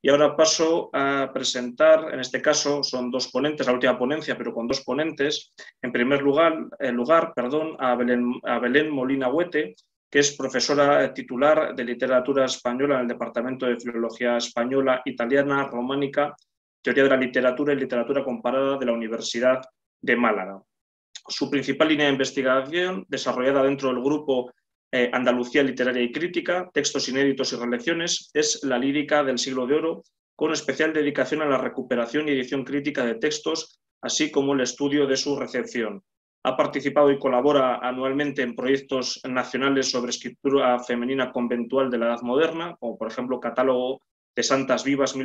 Y ahora paso a presentar, en este caso son dos ponentes, la última ponencia, pero con dos ponentes. En primer lugar, a Belén Molina Huete, que es profesora titular de Literatura Española en el Departamento de Filología Española, Italiana, Románica, Teoría de la Literatura y Literatura Comparada de la Universidad de Málaga. Su principal línea de investigación, desarrollada dentro del grupo Andalucía Literaria y Crítica, Textos Inéditos y Relecciones, es la lírica del siglo de oro, con especial dedicación a la recuperación y edición crítica de textos, así como el estudio de su recepción. Ha participado y colabora anualmente en proyectos nacionales sobre escritura femenina conventual de la Edad Moderna, como por ejemplo Catálogo de Santas Vivas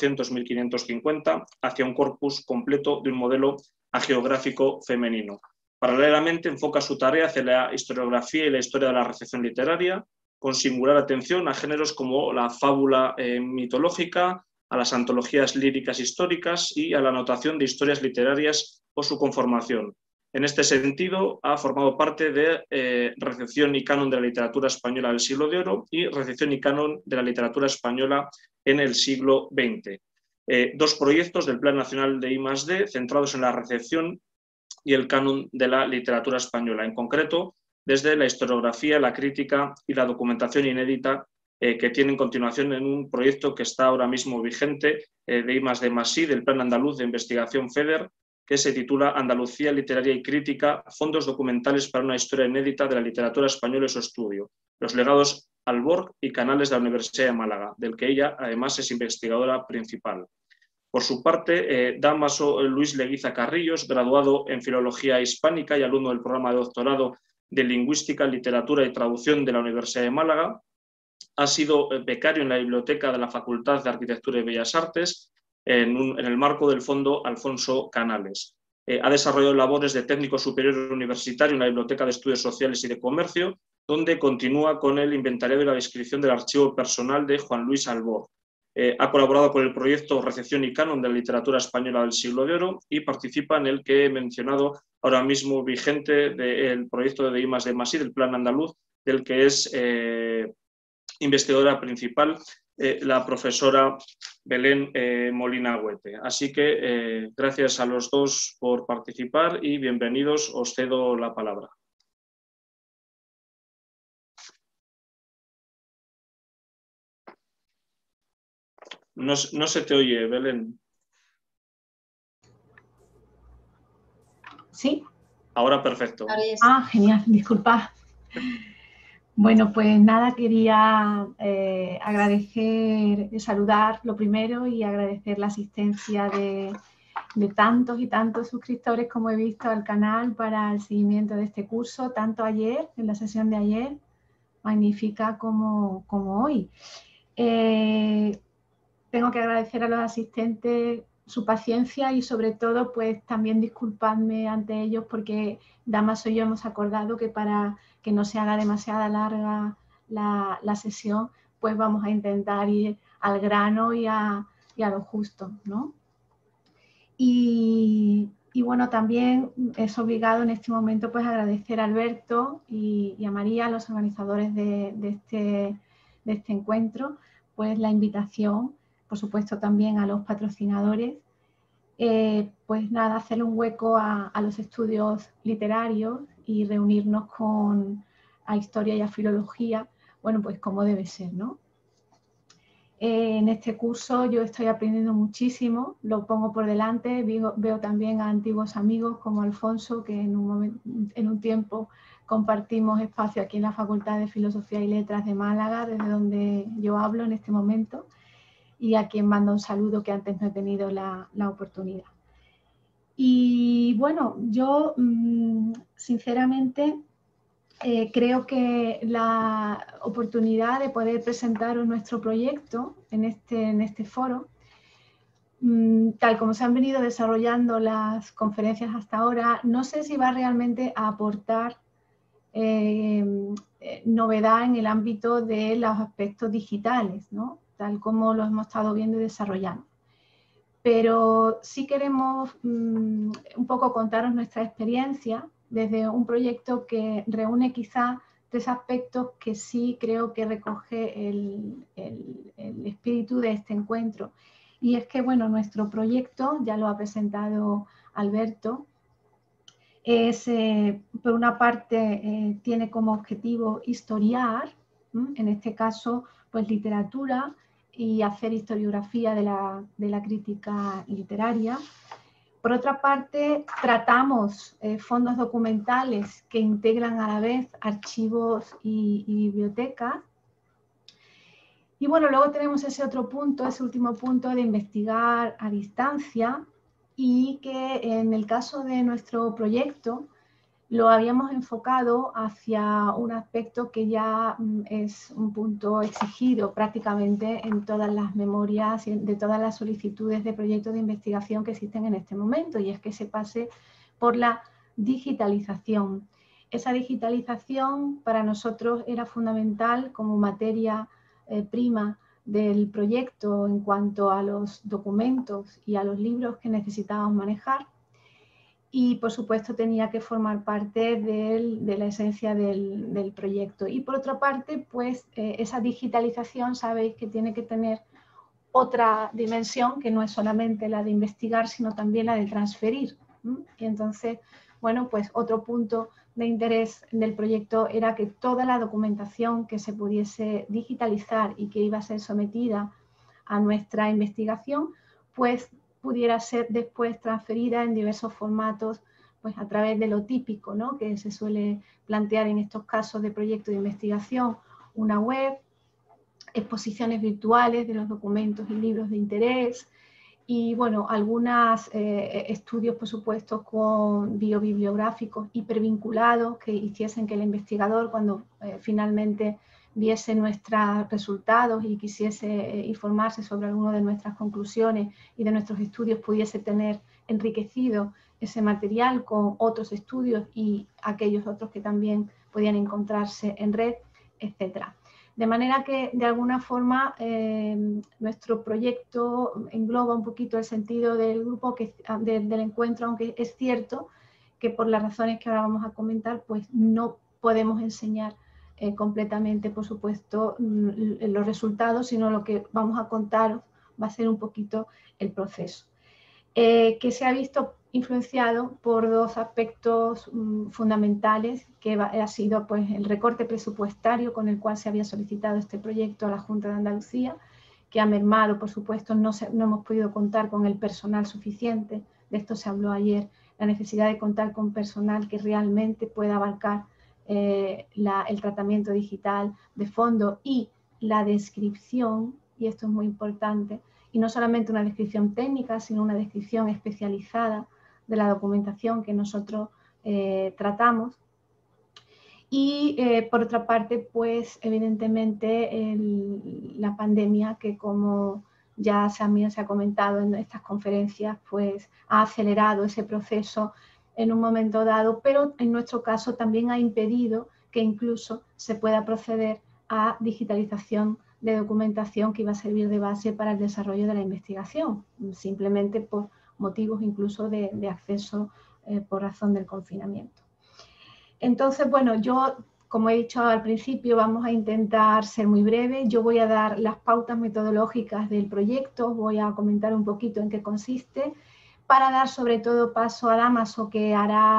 1400-1550, hacia un corpus completo de un modelo hagiográfico femenino. Paralelamente enfoca su tarea hacia la historiografía y la historia de la recepción literaria, con singular atención a géneros como la fábula mitológica, a las antologías líricas históricas y a la anotación de historias literarias o su conformación. En este sentido, ha formado parte de Recepción y Canon de la Literatura Española del siglo de oro y Recepción y Canon de la Literatura Española en el siglo XX. Dos proyectos del Plan Nacional de I+D centrados en la recepción y el canon de la literatura española, en concreto desde la historiografía, la crítica y la documentación inédita que tiene en continuación en un proyecto que está ahora mismo vigente de I+D+I, del Plan Andaluz de Investigación FEDER, que se titula Andalucía Literaria y Crítica, fondos documentales para una historia inédita de la literatura española y su estudio, los legados Alborg y canales de la Universidad de Málaga, del que ella además es investigadora principal. Por su parte, Dámaso Luis Leguiza Carrillos, graduado en Filología Hispánica y alumno del programa de doctorado de Lingüística, Literatura y Traducción de la Universidad de Málaga, ha sido becario en la Biblioteca de la Facultad de Arquitectura y Bellas Artes en el marco del Fondo Alfonso Canales. Ha desarrollado labores de técnico superior universitario en la Biblioteca de Estudios Sociales y de Comercio, donde continúa con el inventariado y la descripción del archivo personal de Juan Luis Alborg. Ha colaborado con el proyecto Recepción y Canon de la Literatura Española del siglo de oro y participa en el que he mencionado ahora mismo vigente del proyecto de I+D+I, del Plan Andaluz, del que es investigadora principal, la profesora Belén Molina Huete. Así que gracias a los dos por participar y bienvenidos, os cedo la palabra. No se te oye, Belén. ¿Sí? Ahora perfecto. Ah, genial, disculpad. Bueno, pues nada, quería saludar lo primero y agradecer la asistencia de tantos y tantos suscriptores como he visto al canal para el seguimiento de este curso, tanto ayer, en la sesión de ayer, magnífica, como hoy. Tengo que agradecer a los asistentes su paciencia y sobre todo pues también disculpadme ante ellos porque Dámaso y yo hemos acordado que para que no se haga demasiado larga la sesión, pues vamos a intentar ir al grano y a lo justo, ¿no? Y bueno, también es obligado en este momento pues agradecer a Alberto y a María, los organizadores de este encuentro, pues la invitación, por supuesto también a los patrocinadores, pues nada, hacerle un hueco a los estudios literarios y reunirnos a historia y a filología, bueno, pues como debe ser, ¿no? En este curso yo estoy aprendiendo muchísimo, lo pongo por delante, veo también a antiguos amigos como Alfonso, que en un tiempo compartimos espacio aquí en la Facultad de Filosofía y Letras de Málaga, desde donde yo hablo en este momento, y a quien mando un saludo que antes no he tenido la oportunidad. Y bueno, yo sinceramente creo que la oportunidad de poder presentaros nuestro proyecto en este foro, tal como se han venido desarrollando las conferencias hasta ahora, no sé si va realmente a aportar novedad en el ámbito de los aspectos digitales, ¿no? Tal como lo hemos estado viendo y desarrollando. Pero sí queremos un poco contaros nuestra experiencia desde un proyecto que reúne quizá tres aspectos que sí creo que recoge el espíritu de este encuentro. Y es que, bueno, nuestro proyecto, ya lo ha presentado Alberto, es, por una parte, tiene como objetivo historiar, en este caso, pues literatura y hacer historiografía de la crítica literaria. Por otra parte, tratamos fondos documentales que integran a la vez archivos y bibliotecas. Y bueno, luego tenemos ese otro punto, ese último punto de investigar a distancia, y que en el caso de nuestro proyecto lo habíamos enfocado hacia un aspecto que ya es un punto exigido prácticamente en todas las memorias, de todas las solicitudes de proyectos de investigación que existen en este momento, y es que se pase por la digitalización. Esa digitalización para nosotros era fundamental como materia prima del proyecto en cuanto a los documentos y a los libros que necesitábamos manejar. Y, por supuesto, tenía que formar parte de la esencia del proyecto. Y, por otra parte, pues esa digitalización, sabéis que tiene que tener otra dimensión, que no es solamente la de investigar, sino también la de transferir. Y entonces, bueno, pues otro punto de interés del proyecto era que toda la documentación que se pudiese digitalizar y que iba a ser sometida a nuestra investigación, pues pudiera ser después transferida en diversos formatos, pues a través de lo típico, ¿no?, que se suele plantear en estos casos de proyectos de investigación: una web, exposiciones virtuales de los documentos y libros de interés, y bueno, algunos estudios, por supuesto, con biobibliográficos hipervinculados que hiciesen que el investigador, cuando finalmente viese nuestros resultados y quisiese informarse sobre alguna de nuestras conclusiones y de nuestros estudios, pudiese tener enriquecido ese material con otros estudios y aquellos otros que también podían encontrarse en red, etcétera. De manera que, de alguna forma, nuestro proyecto engloba un poquito el sentido del grupo, del encuentro, aunque es cierto que, por las razones que ahora vamos a comentar, pues no podemos enseñar completamente, por supuesto, los resultados, sino lo que vamos a contaros va a ser un poquito el proceso, que se ha visto influenciado por dos aspectos fundamentales, que ha sido pues el recorte presupuestario con el cual se había solicitado este proyecto a la Junta de Andalucía, que ha mermado, por supuesto, no hemos podido contar con el personal suficiente. De esto se habló ayer, la necesidad de contar con personal que realmente pueda abarcar el tratamiento digital de fondo y la descripción, y esto es muy importante, y no solamente una descripción técnica, sino una descripción especializada de la documentación que nosotros tratamos. Y por otra parte, pues evidentemente la pandemia, que como ya también se ha comentado en estas conferencias, pues ha acelerado ese proceso en un momento dado, pero en nuestro caso también ha impedido que incluso se pueda proceder a digitalización de documentación que iba a servir de base para el desarrollo de la investigación, simplemente por motivos incluso de acceso por razón del confinamiento. Entonces, bueno, yo, como he dicho al principio, vamos a intentar ser muy breve. Yo voy a dar las pautas metodológicas del proyecto, voy a comentar un poquito en qué consiste, para dar sobre todo paso a Dámaso, que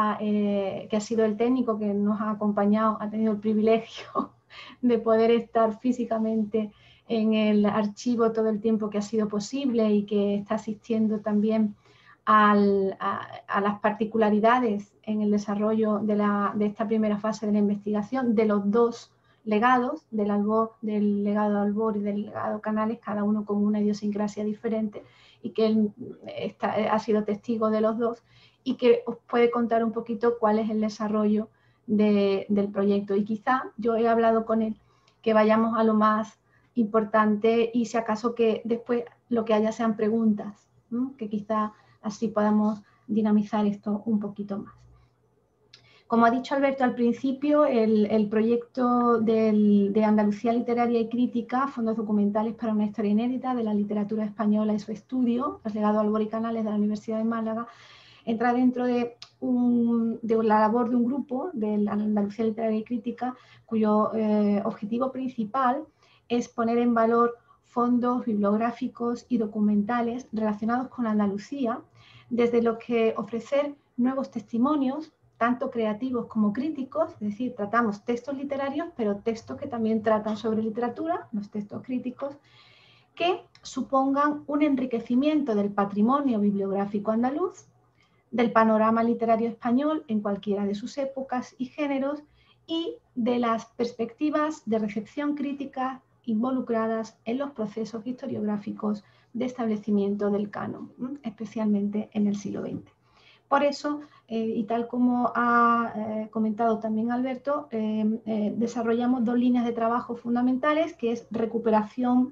ha sido el técnico que nos ha acompañado, ha tenido el privilegio de poder estar físicamente en el archivo todo el tiempo que ha sido posible y que está asistiendo también a las particularidades en el desarrollo de esta primera fase de la investigación de los dos legados, del legado Albor y del legado Canales, cada uno con una idiosincrasia diferente, y que él ha sido testigo de los dos, y que os puede contar un poquito cuál es el desarrollo del proyecto. Y quizá yo he hablado con él que vayamos a lo más importante, y si acaso que después lo que haya sean preguntas, ¿no?, que quizá así podamos dinamizar esto un poquito más. Como ha dicho Alberto al principio, el proyecto de Andalucía Literaria y Crítica, Fondos Documentales para una Historia Inédita de la Literatura Española y su Estudio, el legado Albor y Canales de la Universidad de Málaga, entra dentro de de la labor de un grupo de la Andalucía Literaria y Crítica, cuyo objetivo principal es poner en valor fondos bibliográficos y documentales relacionados con Andalucía, desde los que ofrecer nuevos testimonios, tanto creativos como críticos, es decir, tratamos textos literarios, pero textos que también tratan sobre literatura, los textos críticos, que supongan un enriquecimiento del patrimonio bibliográfico andaluz, del panorama literario español en cualquiera de sus épocas y géneros, y de las perspectivas de recepción crítica involucradas en los procesos historiográficos de establecimiento del canon, especialmente en el siglo XX. Por eso, y tal como ha comentado también Alberto, desarrollamos dos líneas de trabajo fundamentales, que es recuperación,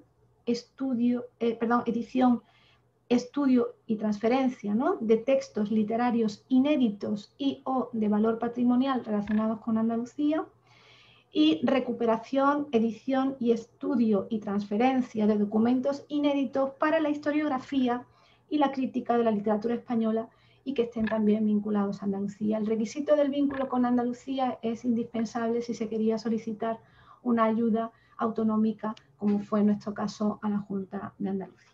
edición, estudio y transferencia, ¿no?, de textos literarios inéditos y o de valor patrimonial relacionados con Andalucía, y recuperación, edición y estudio y transferencia de documentos inéditos para la historiografía y la crítica de la literatura española y que estén también vinculados a Andalucía. El requisito del vínculo con Andalucía es indispensable si se quería solicitar una ayuda autonómica, como fue en nuestro caso a la Junta de Andalucía.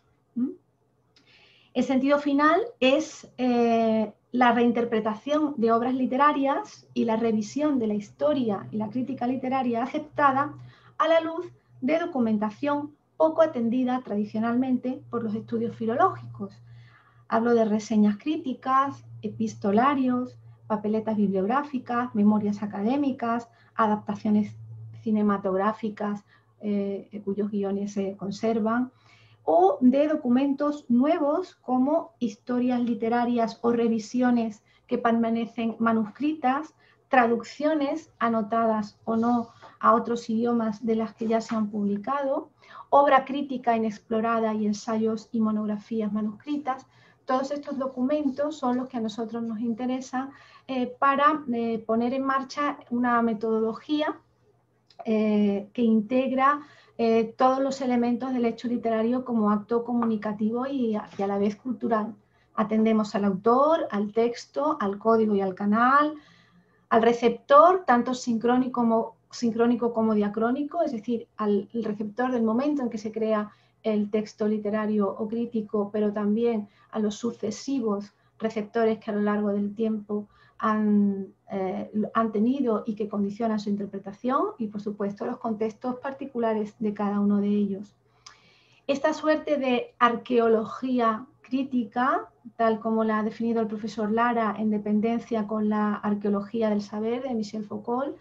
El sentido final es la reinterpretación de obras literarias y la revisión de la historia y la crítica literaria aceptada a la luz de documentación poco atendida tradicionalmente por los estudios filológicos. Hablo de reseñas críticas, epistolarios, papeletas bibliográficas, memorias académicas, adaptaciones cinematográficas cuyos guiones se conservan, o de documentos nuevos como historias literarias o revisiones que permanecen manuscritas, traducciones anotadas o no a otros idiomas de las que ya se han publicado, obra crítica inexplorada y ensayos y monografías manuscritas. Todos estos documentos son los que a nosotros nos interesan para poner en marcha una metodología que integra todos los elementos del hecho literario como acto comunicativo y a la vez cultural. Atendemos al autor, al texto, al código y al canal, al receptor, tanto sincrónico como diacrónico, es decir, al receptor del momento en que se crea el texto literario o crítico, pero también a los sucesivos receptores que a lo largo del tiempo han tenido y que condicionan su interpretación, y por supuesto los contextos particulares de cada uno de ellos. Esta suerte de arqueología crítica, tal como la ha definido el profesor Lara, en dependencia con la arqueología del saber de Michel Foucault,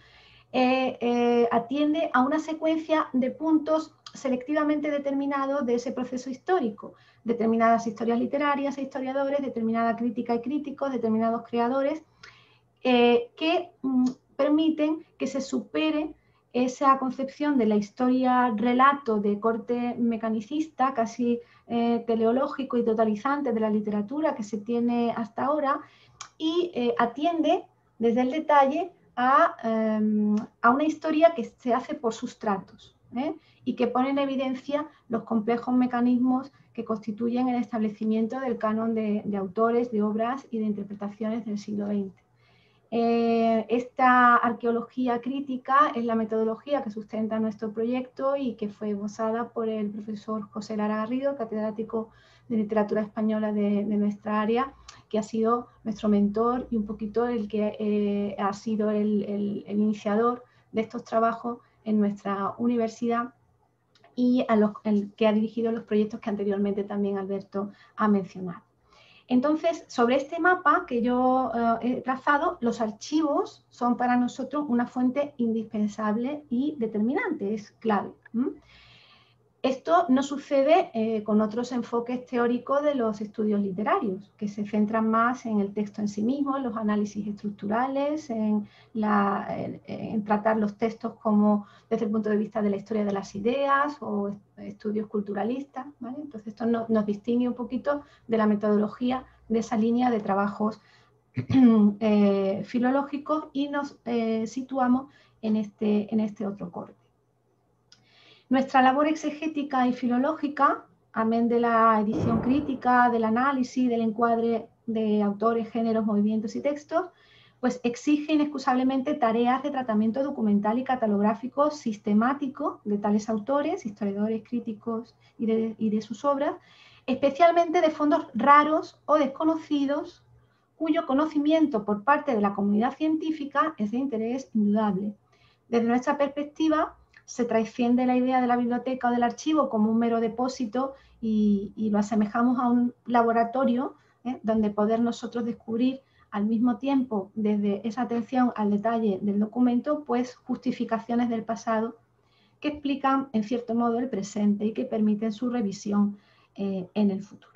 atiende a una secuencia de puntos selectivamente determinados de ese proceso histórico, determinadas historias literarias e historiadores, determinada crítica y críticos, determinados creadores, que permiten que se supere esa concepción de la historia-relato de corte mecanicista, casi teleológico y totalizante de la literatura que se tiene hasta ahora, y atiende desde el detalle a una historia que se hace por sustratos y que pone en evidencia los complejos mecanismos que constituyen el establecimiento del canon de autores, de obras y de interpretaciones del siglo XX. Esta arqueología crítica es la metodología que sustenta nuestro proyecto y que fue esbozada por el profesor José Lara Garrido, catedrático de literatura española de nuestra área, que ha sido nuestro mentor y un poquito el que ha sido el iniciador de estos trabajos en nuestra universidad y el que ha dirigido los proyectos que anteriormente también Alberto ha mencionado. Entonces, sobre este mapa que yo he trazado, los archivos son para nosotros una fuente indispensable y determinante, es clave. Esto no sucede con otros enfoques teóricos de los estudios literarios, que se centran más en el texto en sí mismo, en los análisis estructurales, en tratar los textos como desde el punto de vista de la historia de las ideas o estudios culturalistas, ¿vale? Entonces esto nos distingue un poquito de la metodología de esa línea de trabajos filológicos y nos situamos en este otro corte. Nuestra labor exegética y filológica, amén de la edición crítica, del análisis, del encuadre de autores, géneros, movimientos y textos, pues exige inexcusablemente tareas de tratamiento documental y catalográfico sistemático de tales autores, historiadores, críticos y de sus obras, especialmente de fondos raros o desconocidos, cuyo conocimiento por parte de la comunidad científica es de interés indudable. Desde nuestra perspectiva, se trasciende la idea de la biblioteca o del archivo como un mero depósito y lo asemejamos a un laboratorio donde poder nosotros descubrir al mismo tiempo, desde esa atención al detalle del documento, pues justificaciones del pasado que explican en cierto modo el presente y que permiten su revisión en el futuro.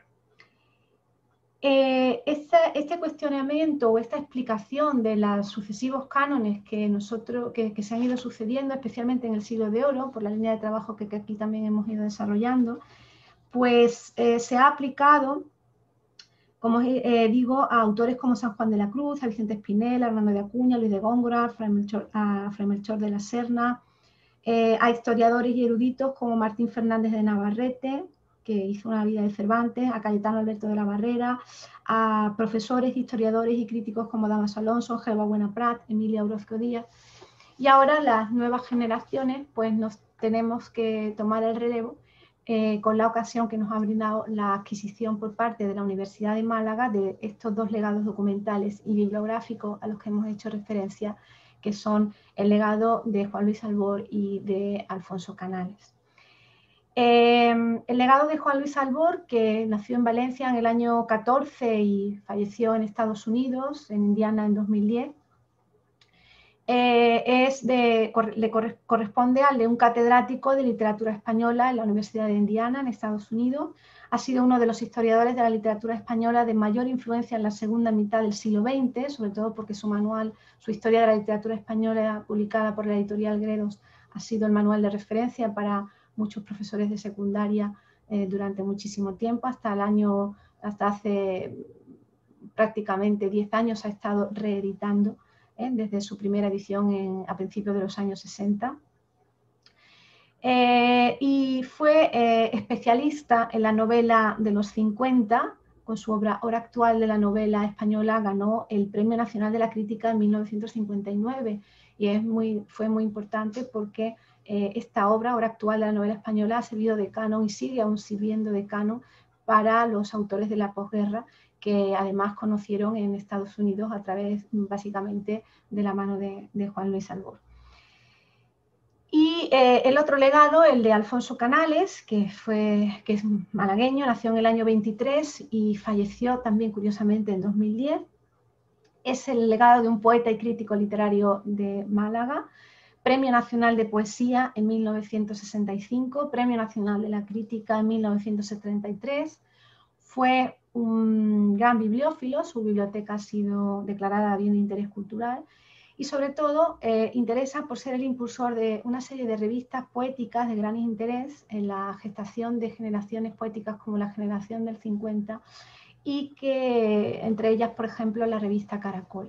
Este cuestionamiento o esta explicación de los sucesivos cánones que se han ido sucediendo, especialmente en el siglo de oro, por la línea de trabajo que aquí también hemos ido desarrollando, pues se ha aplicado, como digo, a autores como San Juan de la Cruz, a Vicente Espinel, a Hernando de Acuña, Luis de Góngora, a Fray Melchor de la Serna, a historiadores y eruditos como Martín Fernández de Navarrete, que hizo una vida de Cervantes, a Cayetano Alberto de la Barrera, a profesores, historiadores y críticos como Damaso Alonso, Gerba Buenaprat, Emilia Orozco Díaz. Y ahora las nuevas generaciones, pues nos tenemos que tomar el relevo con la ocasión que nos ha brindado la adquisición por parte de la Universidad de Málaga de estos dos legados documentales y bibliográficos a los que hemos hecho referencia, que son el legado de Juan Luis Albor y de Alfonso Canales. El legado de Juan Luis Albor, que nació en Valencia en el año 14 y falleció en Estados Unidos, en Indiana, en 2010, corresponde al de un catedrático de literatura española en la Universidad de Indiana, en Estados Unidos. Ha sido uno de los historiadores de la literatura española de mayor influencia en la segunda mitad del siglo XX, sobre todo porque su manual, su historia de la literatura española, publicada por la editorial Gredos, ha sido el manual de referencia para muchos profesores de secundaria durante muchísimo tiempo, hasta hace prácticamente 10 años ha estado reeditando desde su primera edición a principios de los años 60. Y fue especialista en la novela de los 50, con su obra Hora actual de la novela española, ganó el Premio Nacional de la Crítica en 1959 y fue muy importante porque esta obra, Hora actual de la novela española, ha servido de canon y sigue aún sirviendo de canon para los autores de la posguerra, que además conocieron en Estados Unidos a través básicamente de la mano de Juan Luis Albor. Y el otro legado, el de Alfonso Canales, que es malagueño, nació en el año 23 y falleció también curiosamente en 2010. Es el legado de un poeta y crítico literario de Málaga, Premio Nacional de Poesía en 1965, Premio Nacional de la Crítica en 1973. Fue un gran bibliófilo, su biblioteca ha sido declarada bien de interés cultural y sobre todo interesa por ser el impulsor de una serie de revistas poéticas de gran interés en la gestación de generaciones poéticas como la generación del 50 y que entre ellas, por ejemplo, la revista Caracola.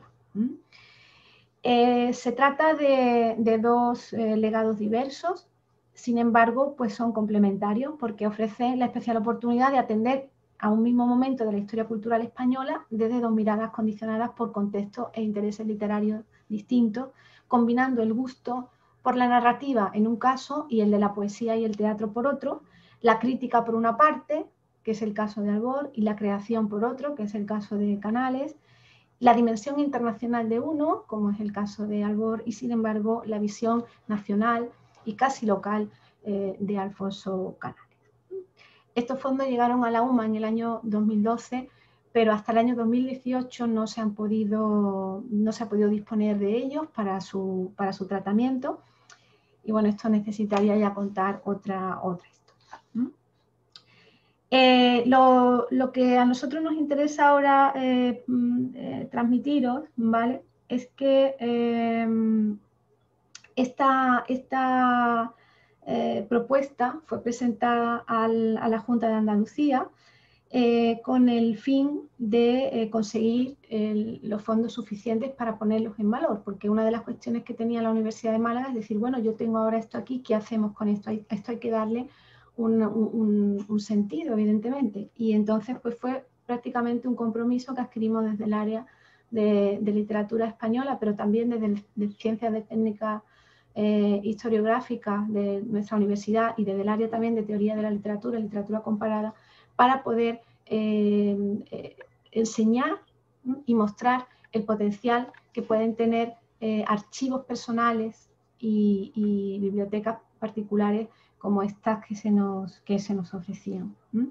Se trata de dos legados diversos, sin embargo, pues son complementarios porque ofrecen la especial oportunidad de atender a un mismo momento de la historia cultural española desde dos miradas condicionadas por contextos e intereses literarios distintos, combinando el gusto por la narrativa en un caso y el de la poesía y el teatro por otro, la crítica por una parte, que es el caso de Albor, y la creación por otro, que es el caso de Canales, la dimensión internacional de uno, como es el caso de Albor, y sin embargo la visión nacional y casi local de Alfonso Canales. Estos fondos llegaron a la UMA en el año 2012, pero hasta el año 2018 no se ha podido disponer de ellos para su tratamiento. Y bueno, esto necesitaría ya contar otra historia. Lo que a nosotros nos interesa ahora transmitiros, ¿vale? Es que esta propuesta fue presentada a la Junta de Andalucía con el fin de conseguir los fondos suficientes para ponerlos en valor, porque una de las cuestiones que tenía la Universidad de Málaga es decir, bueno, yo tengo ahora esto aquí, ¿qué hacemos con esto? Esto hay que darle un sentido, evidentemente. Y entonces pues fue prácticamente un compromiso que adquirimos desde el área de literatura española, pero también desde de ciencias de técnicas historiográficas de nuestra universidad y desde el área también de teoría de la literatura, literatura comparada, para poder enseñar y mostrar el potencial que pueden tener archivos personales y bibliotecas particulares como estas que se nos ofrecían.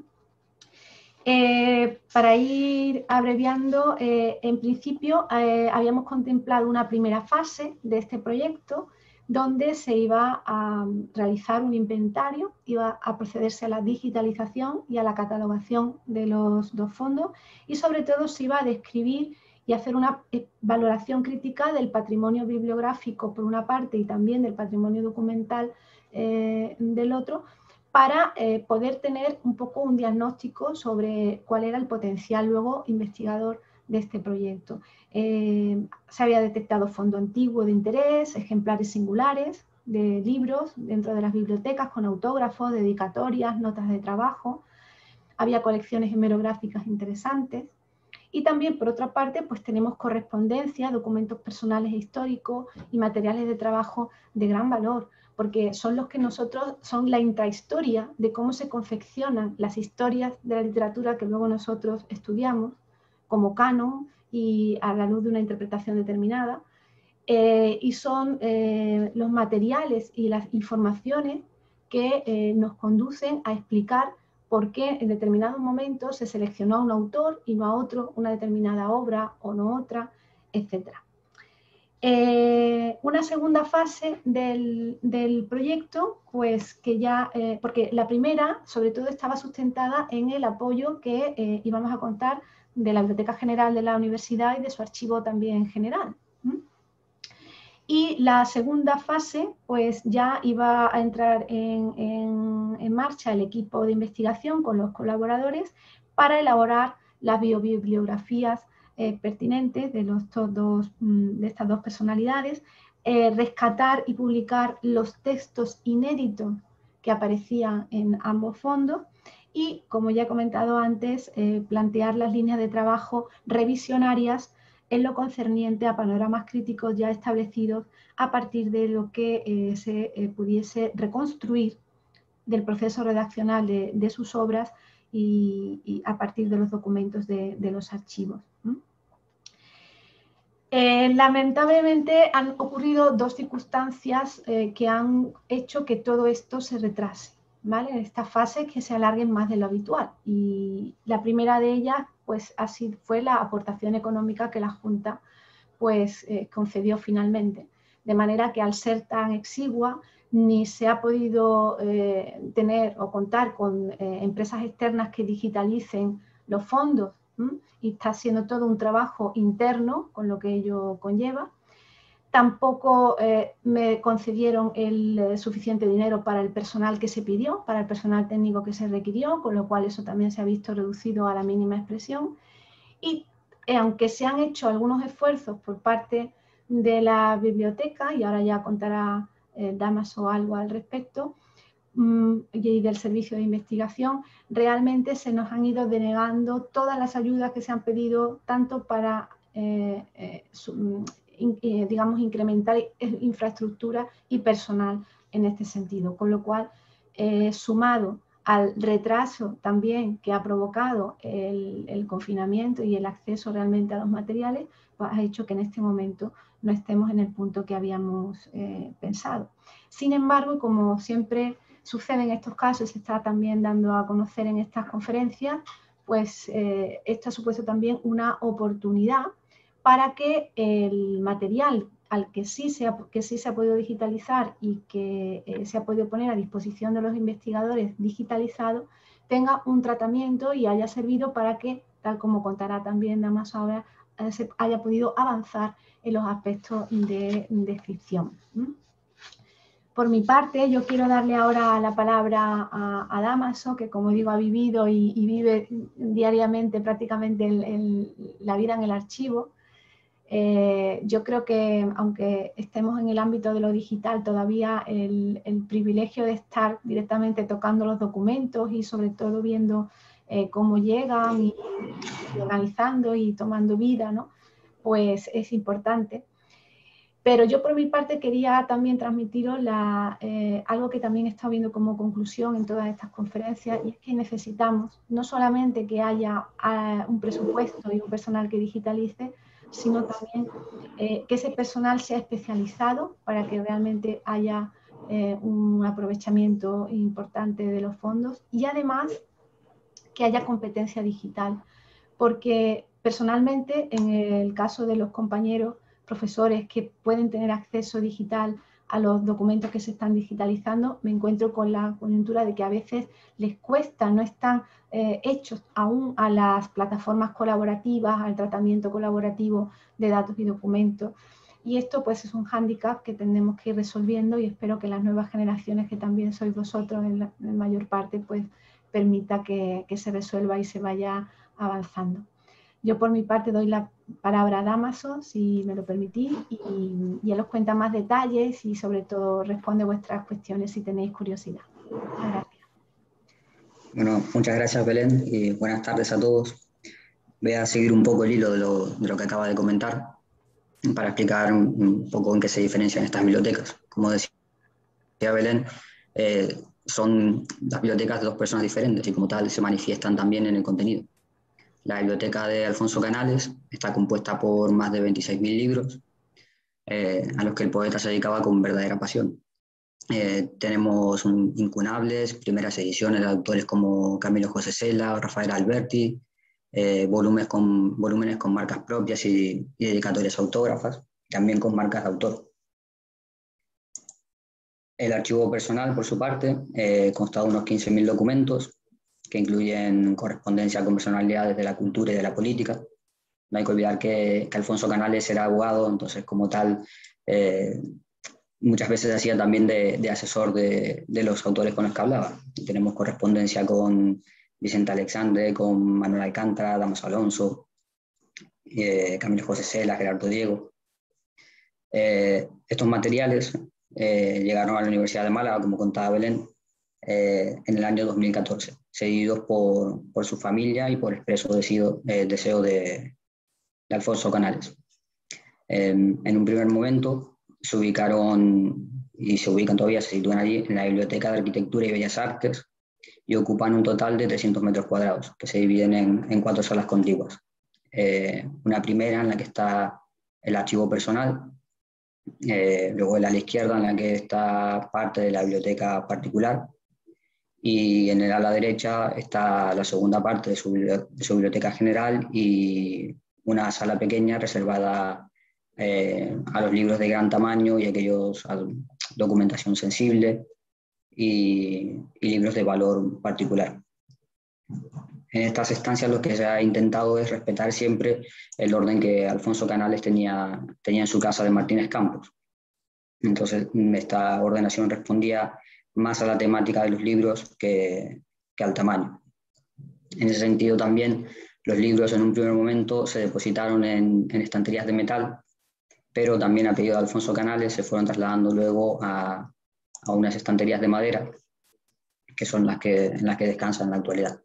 Para ir abreviando, en principio habíamos contemplado una primera fase de este proyecto donde se iba a realizar un inventario, iba a procederse a la digitalización y a la catalogación de los dos fondos y sobre todo se iba a describir y hacer una valoración crítica del patrimonio bibliográfico por una parte y también del patrimonio documental del otro, para poder tener un poco un diagnóstico sobre cuál era el potencial luego investigador de este proyecto. Se había detectado fondo antiguo de interés, ejemplares singulares de libros dentro de las bibliotecas con autógrafos, dedicatorias, notas de trabajo. Había colecciones hemerográficas interesantes. Y también, por otra parte, pues tenemos correspondencia, documentos personales e históricos y materiales de trabajo de gran valor, porque son los que son la intrahistoria de cómo se confeccionan las historias de la literatura que luego nosotros estudiamos como canon y a la luz de una interpretación determinada, y son los materiales y las informaciones que nos conducen a explicar por qué en determinados momentos se seleccionó a un autor y no a otro, una determinada obra o no otra, etc. Una segunda fase del proyecto, pues que ya, porque la primera sobre todo estaba sustentada en el apoyo que íbamos a contar de la Biblioteca General de la Universidad y de su archivo también general. Y la segunda fase, pues ya iba a entrar en marcha el equipo de investigación con los colaboradores para elaborar las biobibliografías pertinentes de estas dos personalidades, rescatar y publicar los textos inéditos que aparecían en ambos fondos y, como ya he comentado antes, plantear las líneas de trabajo revisionarias en lo concerniente a panoramas críticos ya establecidos a partir de lo que se pudiese reconstruir del proceso redaccional de sus obras y a partir de los documentos de los archivos. Lamentablemente han ocurrido dos circunstancias que han hecho que todo esto se retrase, ¿vale? En esta fase que se alarguen más de lo habitual. Y la primera de ellas pues así fue la aportación económica que la Junta pues concedió finalmente, de manera que al ser tan exigua ni se ha podido tener o contar con empresas externas que digitalicen los fondos, y está haciendo todo un trabajo interno con lo que ello conlleva. Tampoco me concedieron el suficiente dinero para el personal que se pidió, para el personal técnico que se requirió, con lo cual eso también se ha visto reducido a la mínima expresión. Y aunque se han hecho algunos esfuerzos por parte de la biblioteca, y ahora ya contará Dámaso algo al respecto, y del servicio de investigación, realmente se nos han ido denegando todas las ayudas que se han pedido, tanto para digamos, incrementar infraestructura y personal en este sentido, con lo cual, sumado al retraso también que ha provocado el confinamiento y el acceso realmente a los materiales, pues ha hecho que en este momento no estemos en el punto que habíamos pensado. Sin embargo, como siempre sucede en estos casos, se está también dando a conocer en estas conferencias, pues esto ha supuesto también una oportunidad para que el material al que sí se ha podido digitalizar y que se ha podido poner a disposición de los investigadores digitalizado, tenga un tratamiento y haya servido para que, tal como contará también Dámaso ahora, se haya podido avanzar en los aspectos de descripción. Por mi parte, yo quiero darle ahora la palabra a Dámaso, que como digo ha vivido y vive diariamente prácticamente la vida en el archivo. Yo creo que aunque estemos en el ámbito de lo digital, todavía el privilegio de estar directamente tocando los documentos y sobre todo viendo cómo llegan y organizando y tomando vida, ¿no? Pues es importante. Pero yo por mi parte quería también transmitiros algo que también he estado viendo como conclusión en todas estas conferencias, y es que necesitamos no solamente que haya un presupuesto y un personal que digitalice, sino también que ese personal sea especializado para que realmente haya un aprovechamiento importante de los fondos, y además que haya competencia digital, porque personalmente en el caso de los compañeros profesores que pueden tener acceso digital a los documentos que se están digitalizando, me encuentro con la coyuntura de que a veces les cuesta, no están hechos aún a las plataformas colaborativas, al tratamiento colaborativo de datos y documentos. Y esto pues es un hándicap que tenemos que ir resolviendo, y espero que las nuevas generaciones, que también sois vosotros en mayor parte, pues permita que se resuelva y se vaya avanzando. Yo por mi parte doy la palabra a Dámaso, si me lo permitís, y ya os cuenta más detalles y sobre todo responde vuestras cuestiones si tenéis curiosidad. Muchas gracias. Bueno, muchas gracias, Belén, y buenas tardes a todos. Voy a seguir un poco el hilo de lo que acaba de comentar para explicar un poco en qué se diferencian estas bibliotecas. Como decía Belén, son las bibliotecas de dos personas diferentes y como tal se manifiestan también en el contenido. La biblioteca de Alfonso Canales está compuesta por más de 26.000 libros a los que el poeta se dedicaba con verdadera pasión. Tenemos incunables, primeras ediciones de autores como Camilo José Cela o Rafael Alberti, volúmenes con marcas propias y dedicatorias autógrafas, también con marcas de autor. El archivo personal, por su parte, consta de unos 15.000 documentos que incluyen correspondencia con personalidades de la cultura y de la política. No hay que olvidar que Alfonso Canales era abogado, entonces como tal muchas veces hacía también de asesor de los autores con los que hablaba. Tenemos correspondencia con Vicente Alexandre, con Manuel Alcántara, Dámaso Alonso, Camilo José Cela, Gerardo Diego. Estos materiales llegaron a la Universidad de Málaga, como contaba Belén, en el año 2014, seguidos por su familia y por expreso deseo de Alfonso Canales. En un primer momento se ubicaron, y se ubican todavía, se sitúan allí en la Biblioteca de Arquitectura y Bellas Artes, y ocupan un total de 300 metros cuadrados, que se dividen en 4 salas contiguas. Una primera en la que está el archivo personal, luego el ala izquierda en la que está parte de la biblioteca particular, y en el ala derecha está la segunda parte de su biblioteca general y una sala pequeña reservada a los libros de gran tamaño y aquellos a documentación sensible y libros de valor particular. En estas estancias lo que se ha intentado es respetar siempre el orden que Alfonso Canales tenía en su casa de Martínez Campos. Entonces, esta ordenación respondía más a la temática de los libros que al tamaño. En ese sentido también, los libros en un primer momento se depositaron en estanterías de metal, pero también a pedido de Alfonso Canales se fueron trasladando luego a unas estanterías de madera, que son en las que descansan en la actualidad.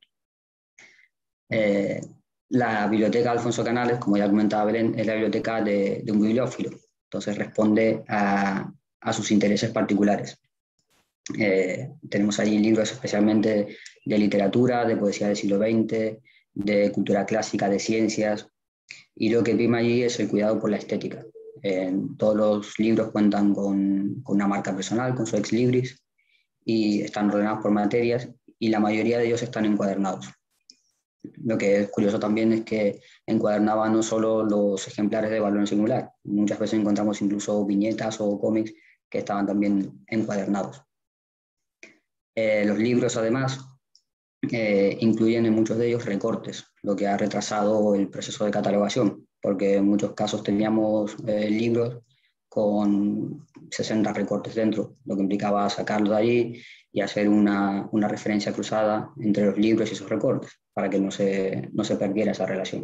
La biblioteca de Alfonso Canales, como ya comentaba Belén, es la biblioteca de un bibliófilo, entonces responde a sus intereses particulares. Tenemos allí libros especialmente de literatura, de poesía del siglo XX, de cultura clásica, de ciencias, y lo que prima allí es el cuidado por la estética. Todos los libros cuentan con una marca personal, con su ex libris, y están ordenados por materias, y la mayoría de ellos están encuadernados. Lo que es curioso también es que encuadernaban no solo los ejemplares de valor singular, muchas veces encontramos incluso viñetas o cómics que estaban también encuadernados. Los libros, además, incluyen en muchos de ellos recortes, lo que ha retrasado el proceso de catalogación, porque en muchos casos teníamos libros con 60 recortes dentro, lo que implicaba sacarlo de allí y hacer una referencia cruzada entre los libros y esos recortes, para que no se perdiera esa relación.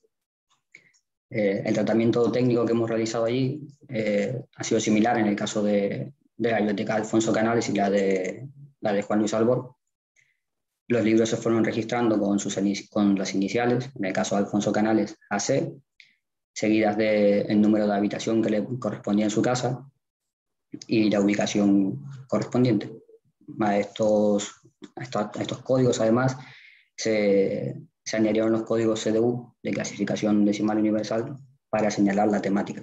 El tratamiento técnico que hemos realizado allí ha sido similar en el caso de la biblioteca de Alfonso Canales y la de Juan Luis Albor. Los libros se fueron registrando con las iniciales, en el caso de Alfonso Canales, AC, seguidas del número de habitación que le correspondía en su casa y la ubicación correspondiente. A estos códigos, además, se añadieron los códigos CDU, de clasificación decimal universal, para señalar la temática.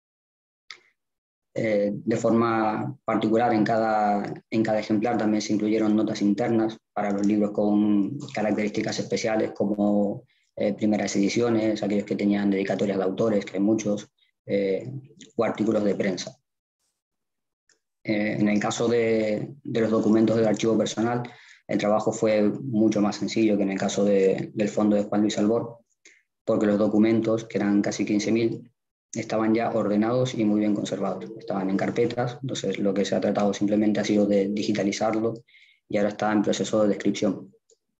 De forma particular, en cada ejemplar también se incluyeron notas internas para los libros con características especiales, como primeras ediciones, aquellos que tenían dedicatorias de autores, que hay muchos, o artículos de prensa. En el caso de los documentos del archivo personal, el trabajo fue mucho más sencillo que en el caso del fondo de Juan Luis Albor, porque los documentos, que eran casi 15.000, estaban ya ordenados y muy bien conservados. Estaban en carpetas, entonces lo que se ha tratado simplemente ha sido de digitalizarlo y ahora está en proceso de descripción.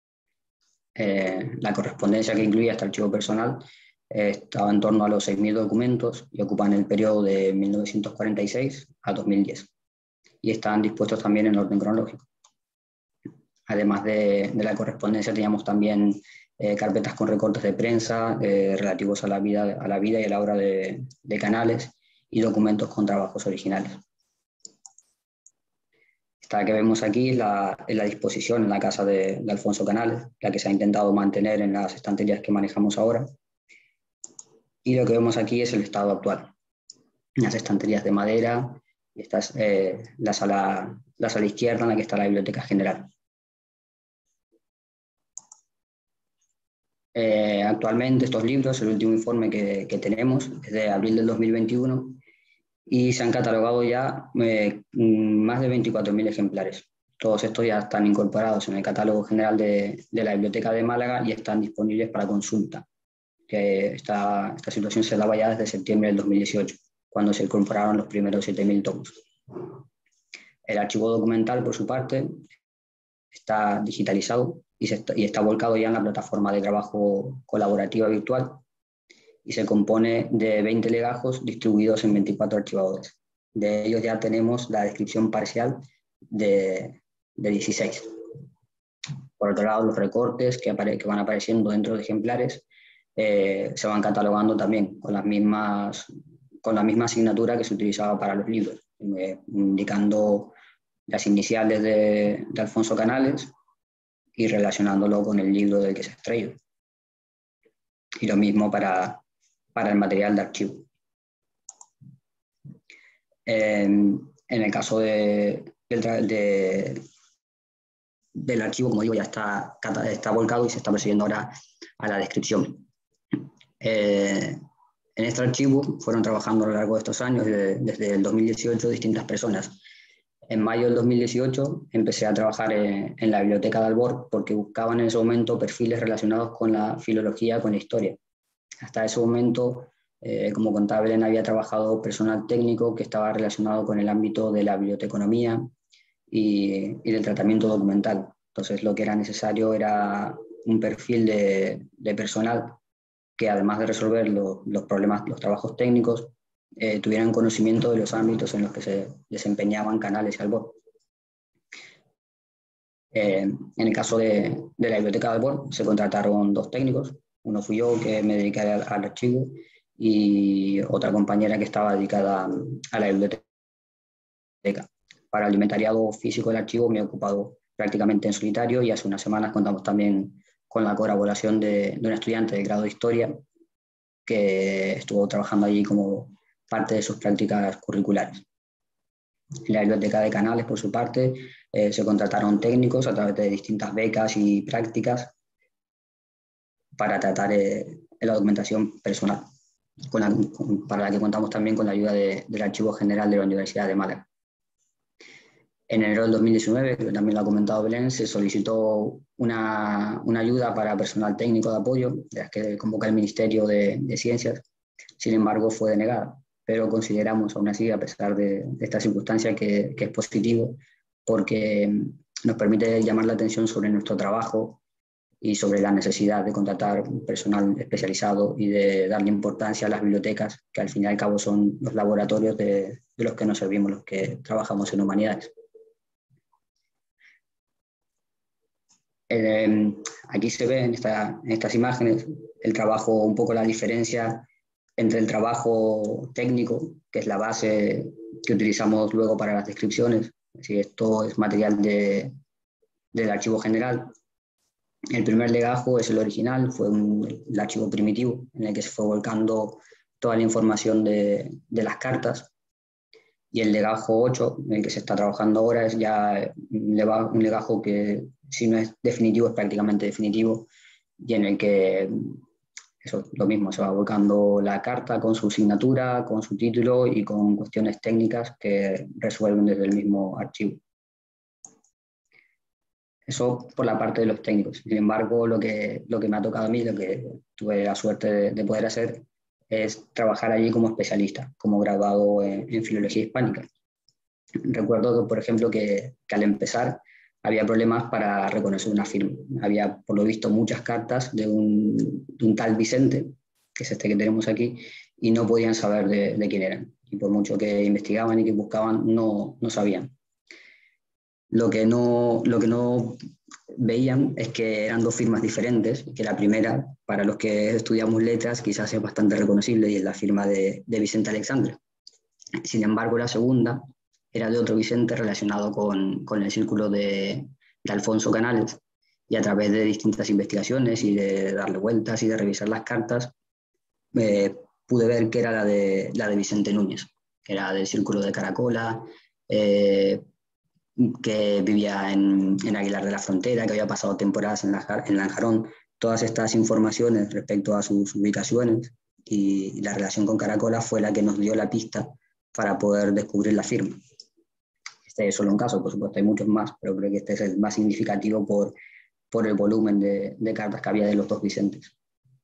La correspondencia que incluía este archivo personal estaba en torno a los 6.000 documentos y ocupan el periodo de 1946 a 2010. Y están dispuestos también en orden cronológico. Además de la correspondencia, teníamos también carpetas con recortes de prensa relativos a la vida y a la obra de Canales y documentos con trabajos originales. Esta que vemos aquí es la disposición en la casa de Alfonso Canales, la que se ha intentado mantener en las estanterías que manejamos ahora. Y lo que vemos aquí es el estado actual. Las estanterías de madera, y esta es la sala izquierda en la que está la Biblioteca General. Actualmente estos libros, el último informe que tenemos es de abril del 2021 y se han catalogado ya más de 24.000 ejemplares. Todos estos ya están incorporados en el catálogo general de la Biblioteca de Málaga y están disponibles para consulta. Esta situación se daba ya desde septiembre del 2018, cuando se incorporaron los primeros 7.000 tomos. El archivo documental, por su parte, está digitalizado y está volcado ya en la plataforma de trabajo colaborativa virtual y se compone de 20 legajos distribuidos en 24 archivadores. De ellos ya tenemos la descripción parcial de 16. Por otro lado, los recortes que van apareciendo dentro de ejemplares se van catalogando también con la misma asignatura que se utilizaba para los libros, indicando las iniciales de Alfonso Canales y relacionándolo con el libro del que se ha extraído. Y lo mismo para el material de archivo. En el caso del archivo, como digo, ya está volcado y se está procediendo ahora a la descripción. En este archivo fueron trabajando a lo largo de estos años, desde el 2018, distintas personas. En mayo del 2018 empecé a trabajar en la Biblioteca de Albor porque buscaban en ese momento perfiles relacionados con la filología, con la historia. Hasta ese momento, como contaba Belén, había trabajado personal técnico que estaba relacionado con el ámbito de la biblioteconomía y del tratamiento documental. Entonces lo que era necesario era un perfil de personal que, además de resolver los problemas, los trabajos técnicos, tuvieran conocimiento de los ámbitos en los que se desempeñaban Canales y Albor. En el caso de la Biblioteca de Albor se contrataron 2 técnicos. Uno fui yo, que me dediqué al archivo, y otra compañera que estaba dedicada a la biblioteca. Para el inventariado físico del archivo me he ocupado prácticamente en solitario y hace unas semanas contamos también con la colaboración de un estudiante de grado de Historia que estuvo trabajando allí como parte de sus prácticas curriculares. En la Biblioteca de Canales, por su parte, se contrataron técnicos a través de distintas becas y prácticas para tratar la documentación personal, para la que contamos también con la ayuda del Archivo General de la Universidad de Málaga. En enero del 2019, que también lo ha comentado Belén, se solicitó una ayuda para personal técnico de apoyo, de las que convoca el Ministerio de Ciencias. Sin embargo, fue denegada, pero consideramos aún así, a pesar de esta circunstancia, que es positivo, porque nos permite llamar la atención sobre nuestro trabajo y sobre la necesidad de contratar personal especializado y de darle importancia a las bibliotecas, que al fin y al cabo son los laboratorios de los que nos servimos, los que trabajamos en humanidades. Aquí se ve en estas imágenes el trabajo, un poco la diferencia entre el trabajo técnico, que es la base que utilizamos luego para las descripciones. Si esto es material del archivo general. El primer legajo es el original, fue el archivo primitivo en el que se fue volcando toda la información de las cartas. Y el legajo 8, en el que se está trabajando ahora, es ya un legajo que, si no es definitivo, es prácticamente definitivo, y en el que eso, lo mismo, se va volcando la carta con su signatura, con su título y con cuestiones técnicas que resuelven desde el mismo archivo. Eso por la parte de los técnicos. Sin embargo, lo que me ha tocado a mí, lo que tuve la suerte de poder hacer, es trabajar allí como especialista, como graduado en filología hispánica. Recuerdo, por ejemplo, que al empezar había problemas para reconocer una firma. Había, por lo visto, muchas cartas de un tal Vicente, que es este que tenemos aquí, y no podían saber de quién eran. Y por mucho que investigaban y que buscaban, no sabían. Lo que no veían es que eran dos firmas diferentes, que la primera, para los que estudiamos letras, quizás es bastante reconocible y es la firma de Vicente Alexandre. Sin embargo, la segunda era de otro Vicente relacionado con el círculo de Alfonso Canales, y a través de distintas investigaciones y de darle vueltas y de revisar las cartas, pude ver que era la de Vicente Núñez, que era del círculo de Caracola, que vivía en Aguilar de la Frontera, que había pasado temporadas en Lanjarón. Todas estas informaciones respecto a sus ubicaciones y la relación con Caracola fue la que nos dio la pista para poder descubrir la firma. Este es solo un caso, por supuesto, hay muchos más, pero creo que este es el más significativo por el volumen de cartas que había de los dos Vicentes.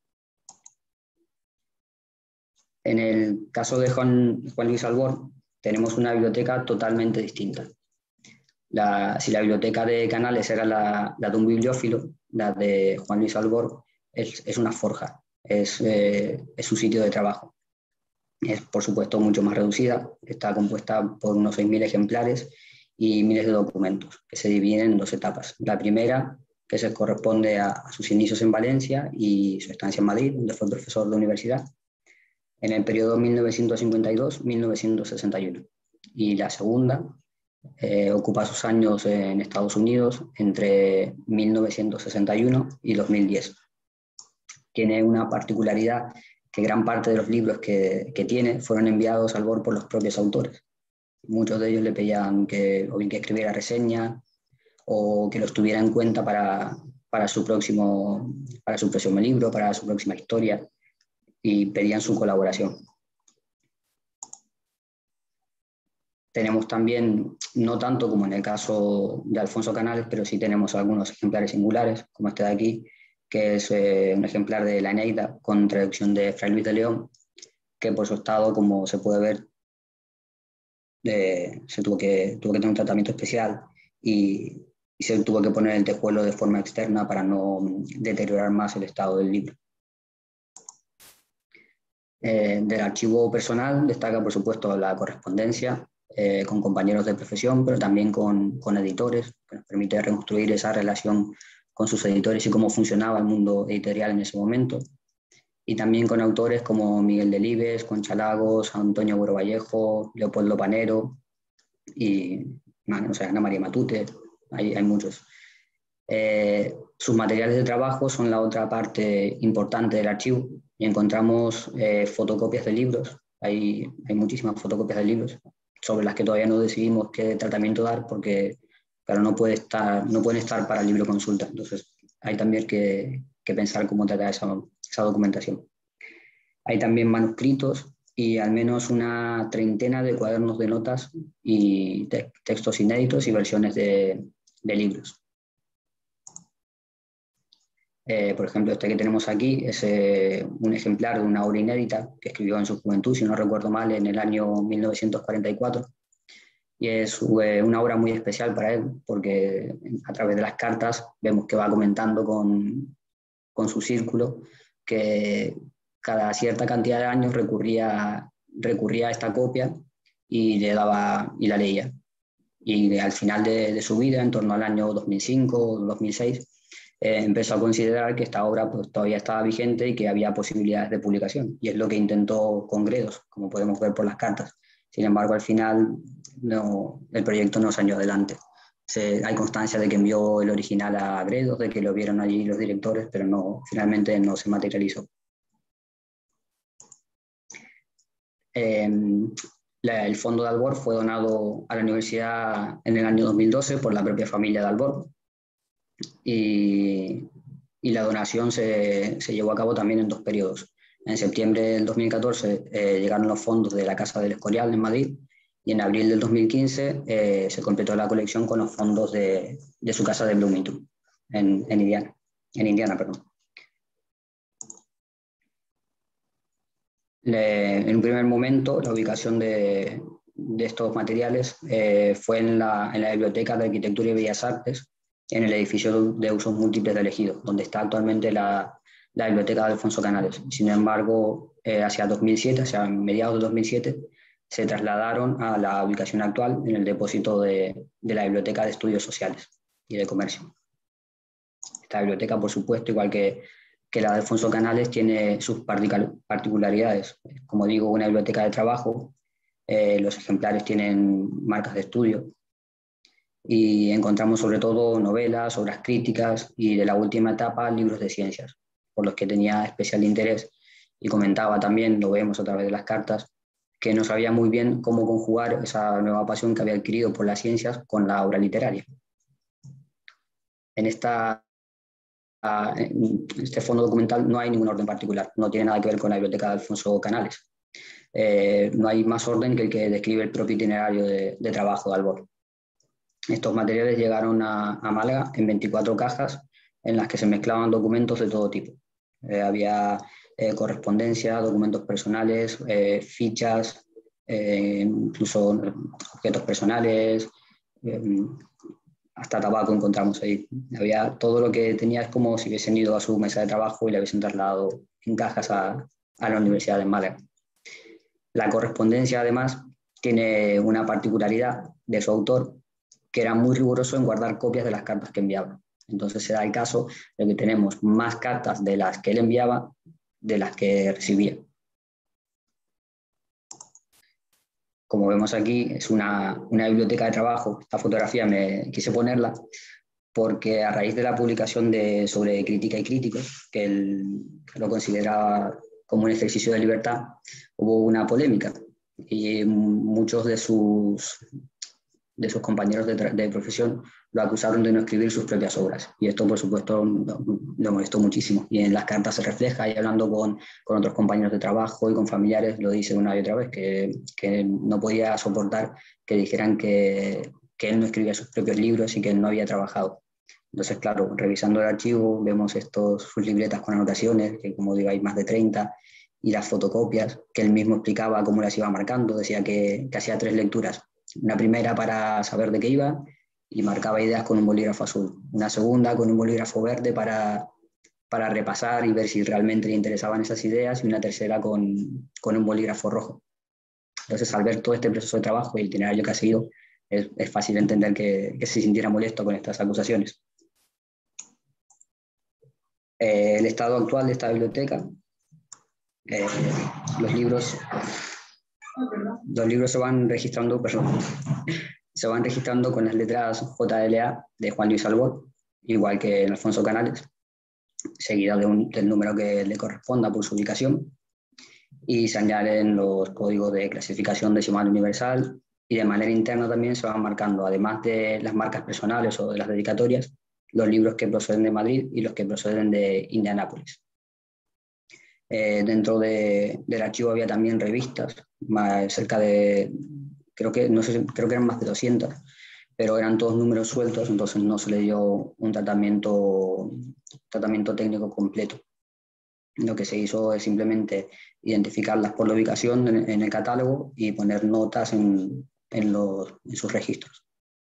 En el caso de Juan Luis Albor, tenemos una biblioteca totalmente distinta. Si la biblioteca de Canales era la de un bibliófilo, la de Juan Luis Albor es una forja, es su sitio de trabajo. Es, por supuesto, mucho más reducida, está compuesta por unos 6.000 ejemplares y miles de documentos, que se dividen en dos etapas. La primera, que se corresponde a sus inicios en Valencia y su estancia en Madrid, donde fue profesor de universidad, en el periodo 1952-1961. Y la segunda ocupa sus años en Estados Unidos entre 1961 y 2010. Tiene una particularidad, que gran parte de los libros que tiene fueron enviados al Albor por los propios autores. Muchos de ellos le pedían o bien que escribiera reseña o que los tuviera en cuenta para su próximo libro, para su próxima historia, y pedían su colaboración. Tenemos también, no tanto como en el caso de Alfonso Canales, pero sí tenemos algunos ejemplares singulares, como este de aquí, que es un ejemplar de la Eneida con traducción de Fray Luis de León, que por su estado, como se puede ver, se tuvo que tener un tratamiento especial y se tuvo que poner el tejuelo de forma externa para no deteriorar más el estado del libro. Del archivo personal destaca, por supuesto, la correspondencia con compañeros de profesión, pero también con editores, que nos permite reconstruir esa relación con sus editores y cómo funcionaba el mundo editorial en ese momento. Y también con autores como Miguel Delibes, Concha Lagos, Antonio Agüero Vallejo, Leopoldo Panero y Ana María Matute, hay muchos. Sus materiales de trabajo son la otra parte importante del archivo y encontramos fotocopias de libros. Hay muchísimas fotocopias de libros sobre las que todavía no decidimos qué tratamiento dar porque, claro, no pueden estar para libro consulta. Entonces hay también que pensar cómo tratar esa documentación. Hay también manuscritos y al menos una treintena de cuadernos de notas y textos inéditos y versiones de libros. Por ejemplo, este que tenemos aquí es un ejemplar de una obra inédita que escribió en su juventud, si no recuerdo mal, en el año 1944. Y es una obra muy especial para él, porque a través de las cartas vemos que va comentando con su círculo que cada cierta cantidad de años recurría a esta copia y la leía. Y al final de su vida, en torno al año 2005 o 2006, empezó a considerar que esta obra pues, todavía estaba vigente y que había posibilidades de publicación. Y es lo que intentó con Gredos, como podemos ver por las cartas. Sin embargo, al final el proyecto no salió adelante. Hay constancia de que envió el original a Gredos, de que lo vieron allí los directores, pero finalmente no se materializó. El fondo de Albor fue donado a la universidad en el año 2012 por la propia familia de Albor, y la donación se llevó a cabo también en 2 periodos. En septiembre del 2014 llegaron los fondos de la Casa del Escorial en Madrid, y en abril del 2015 se completó la colección con los fondos de su casa de Bloomington, en Indiana. En un primer momento, la ubicación de estos materiales fue en la Biblioteca de Arquitectura y Bellas Artes, en el edificio de usos múltiples de Ejido, donde está actualmente la Biblioteca de Alfonso Canales. Sin embargo, hacia mediados de 2007, se trasladaron a la ubicación actual en el depósito de la Biblioteca de Estudios Sociales y de Comercio. Esta biblioteca, por supuesto, igual que la de Alfonso Canales, tiene sus particularidades. Como digo, una biblioteca de trabajo, los ejemplares tienen marcas de estudio, y encontramos sobre todo novelas, obras críticas y, de la última etapa, libros de ciencias, por los que tenía especial interés, y comentaba también, lo vemos a través de las cartas, que no sabía muy bien cómo conjugar esa nueva pasión que había adquirido por las ciencias con la obra literaria. En este fondo documental no hay ningún orden particular, no tiene nada que ver con la biblioteca de Alfonso Canales. No hay más orden que el que describe el propio itinerario de trabajo de Albor. Estos materiales llegaron a Málaga en 24 cajas en las que se mezclaban documentos de todo tipo. Había correspondencia, documentos personales, fichas, incluso objetos personales, hasta tabaco encontramos ahí. Había todo lo que tenía, es como si hubiesen ido a su mesa de trabajo y le hubiesen trasladado en cajas a la Universidad de Málaga. La correspondencia, además, tiene una particularidad de su autor, que era muy riguroso en guardar copias de las cartas que enviaba. Entonces se da el caso de que tenemos más cartas de las que él enviaba de las que recibía. Como vemos aquí, es una biblioteca de trabajo. Esta fotografía me quise ponerla porque, a raíz de la publicación sobre Crítica y Críticos, que él lo consideraba como un ejercicio de libertad, hubo una polémica, y muchos de sus compañeros de profesión lo acusaron de no escribir sus propias obras, y esto, por supuesto, lo molestó muchísimo, y en las cartas se refleja, y hablando con otros compañeros de trabajo y con familiares, lo dice una y otra vez, que no podía soportar que dijeran que él no escribía sus propios libros y que él no había trabajado. Entonces, claro, revisando el archivo vemos sus libretas con anotaciones, que, como digo, hay más de 30, y las fotocopias, que él mismo explicaba cómo las iba marcando. Decía que hacía 3 lecturas. Una primera para saber de qué iba, y marcaba ideas con un bolígrafo azul. Una segunda con un bolígrafo verde para repasar y ver si realmente le interesaban esas ideas, y una tercera con un bolígrafo rojo. Entonces, al ver todo este proceso de trabajo y el itinerario que ha seguido, es fácil entender que se sintiera molesto con estas acusaciones. El estado actual de esta biblioteca: los libros se van registrando, con las letras JLA de Juan Luis Albor, igual que en Alfonso Canales, seguida del número que le corresponda por su ubicación, y se añaden los códigos de clasificación decimal universal, y de manera interna también se van marcando, además de las marcas personales o de las dedicatorias, los libros que proceden de Madrid y los que proceden de Indianápolis. Dentro del archivo había también revistas, cerca de, creo que eran más de 200, pero eran todos números sueltos, entonces no se le dio un tratamiento técnico completo. Lo que se hizo es simplemente identificarlas por la ubicación en el catálogo y poner notas en sus registros.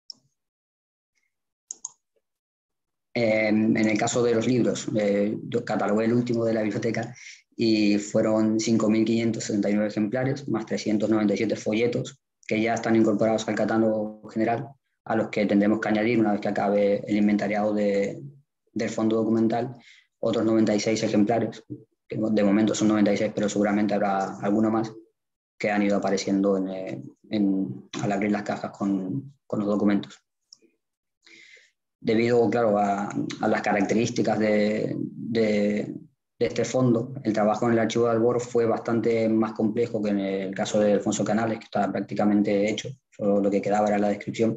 En el caso de los libros, yo catalogué el último de la biblioteca, y fueron 5.569 ejemplares, más 397 folletos, que ya están incorporados al catálogo general, a los que tendremos que añadir una vez que acabe el inventariado de del fondo documental otros 96 ejemplares, que de momento son 96, pero seguramente habrá alguno más, que han ido apareciendo al abrir las cajas con los documentos. Debido, claro, a las características de este fondo, el trabajo en el archivo de Albor fue bastante más complejo que en el caso de Alfonso Canales, que estaba prácticamente hecho, solo lo que quedaba era la descripción.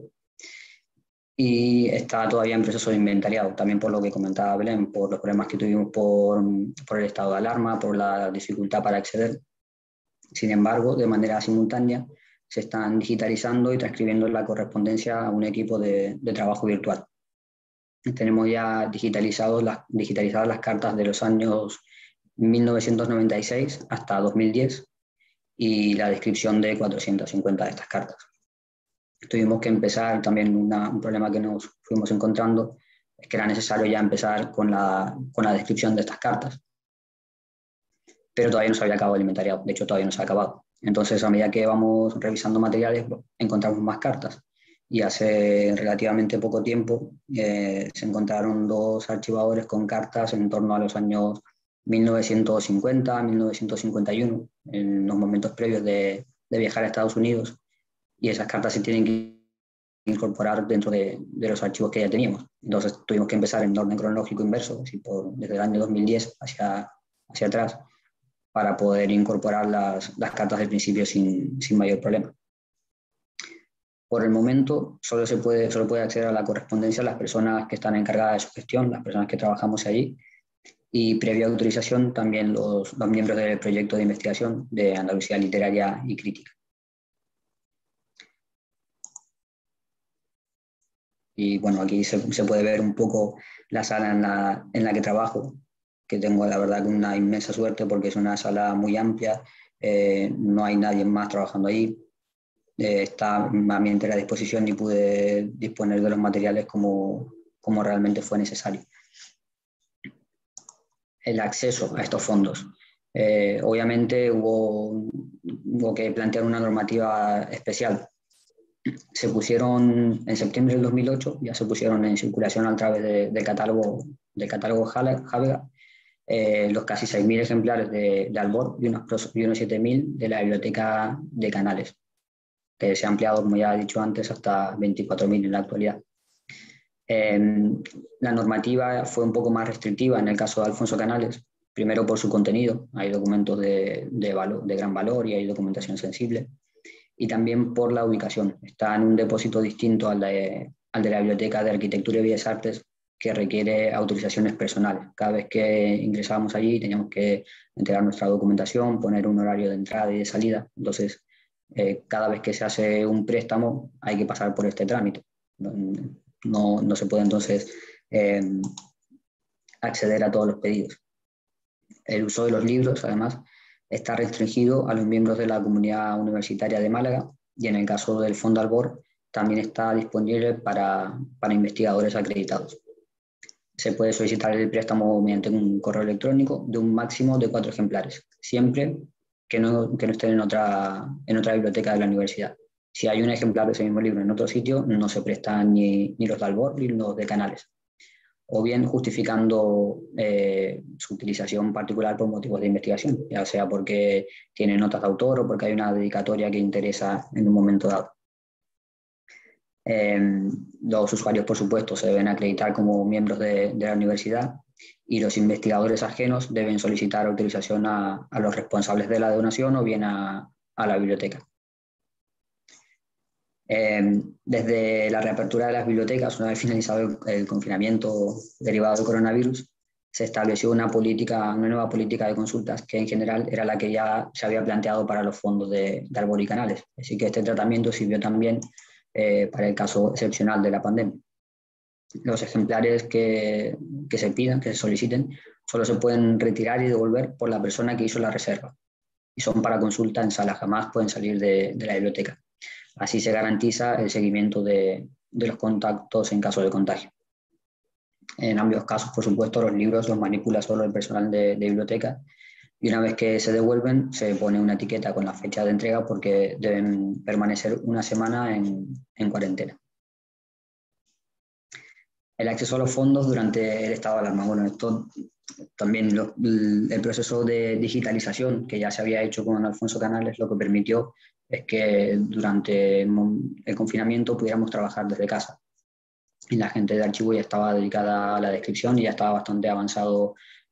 Y está todavía en proceso de inventariado, también por lo que comentaba Belén, por los problemas que tuvimos por el estado de alarma, por la dificultad para acceder. Sin embargo, de manera simultánea, se están digitalizando y transcribiendo la correspondencia a un equipo de trabajo virtual. Tenemos ya digitalizadas las cartas de los años 1996 hasta 2010 y la descripción de 450 de estas cartas. Tuvimos que empezar, también un problema que nos fuimos encontrando, es que era necesario ya empezar con la descripción de estas cartas. Pero todavía no se había acabado el inventariado, de hecho todavía no se ha acabado. Entonces, a medida que vamos revisando materiales, encontramos más cartas. Y hace relativamente poco tiempo se encontraron 2 archivadores con cartas en torno a los años 1950, 1951, en los momentos previos de viajar a Estados Unidos. Y esas cartas se tienen que incorporar dentro de los archivos que ya teníamos. Entonces tuvimos que empezar en orden cronológico inverso, así desde el año 2010 hacia atrás, para poder incorporar las cartas del principio sin mayor problema. Por el momento solo puede acceder a la correspondencia las personas que están encargadas de su gestión, las personas que trabajamos allí, y previa autorización también los miembros del proyecto de investigación de Andalucía Literaria y Crítica. Y bueno, aquí se puede ver un poco la sala en la que trabajo, que tengo la verdad una inmensa suerte porque es una sala muy amplia, no hay nadie más trabajando ahí. Está a mi entera disposición y pude disponer de los materiales como realmente fue necesario. El acceso a estos fondos. Obviamente hubo que plantear una normativa especial. Se pusieron en septiembre del 2008, ya se pusieron en circulación a través del catálogo Javega, los casi 6.000 ejemplares de Albor y unos 7.000 de la biblioteca de Canales, que se ha ampliado, como ya he dicho antes, hasta 24.000 en la actualidad. La normativa fue un poco más restrictiva en el caso de Alfonso Canales, primero por su contenido, hay documentos de gran valor y hay documentación sensible, y también por la ubicación. Está en un depósito distinto al de la Biblioteca de Arquitectura y Bellas Artes, que requiere autorizaciones personales. Cada vez que ingresábamos allí teníamos que entregar nuestra documentación, poner un horario de entrada y de salida. Entonces, cada vez que se hace un préstamo hay que pasar por este trámite. No se puede entonces acceder a todos los pedidos. El uso de los libros, además, está restringido a los miembros de la comunidad universitaria de Málaga y en el caso del Fondo Albor también está disponible para investigadores acreditados. Se puede solicitar el préstamo mediante un correo electrónico de un máximo de 4 ejemplares, siempre que no estén en otra biblioteca de la universidad. Si hay un ejemplar de ese mismo libro en otro sitio, no se prestan ni los de Albor ni los de Canales, o bien justificando su utilización particular por motivos de investigación, ya sea porque tiene notas de autor o porque hay una dedicatoria que interesa en un momento dado. Los usuarios, por supuesto, se deben acreditar como miembros de la universidad y los investigadores ajenos deben solicitar autorización a los responsables de la donación o bien a la biblioteca. Desde la reapertura de las bibliotecas, una vez finalizado el confinamiento derivado del coronavirus, se estableció una nueva política de consultas que en general era la que ya se había planteado para los fondos de Albor y Canales. Así que este tratamiento sirvió también para el caso excepcional de la pandemia. Los ejemplares que se pidan, que se soliciten, solo se pueden retirar y devolver por la persona que hizo la reserva y son para consulta en sala, jamás pueden salir de la biblioteca. Así se garantiza el seguimiento de los contactos en caso de contagio. En ambos casos, por supuesto, los libros los manipula solo el personal de biblioteca y una vez que se devuelven se pone una etiqueta con la fecha de entrega porque deben permanecer una semana en cuarentena. el acceso a los fondos durante el estado de alarma. Bueno, esto también el proceso de digitalización que ya se había hecho con Alfonso Canales lo que permitió es que durante el confinamiento pudiéramos trabajar desde casa. Y la gente de archivo ya estaba dedicada a la descripción y ya estaba bastante avanzado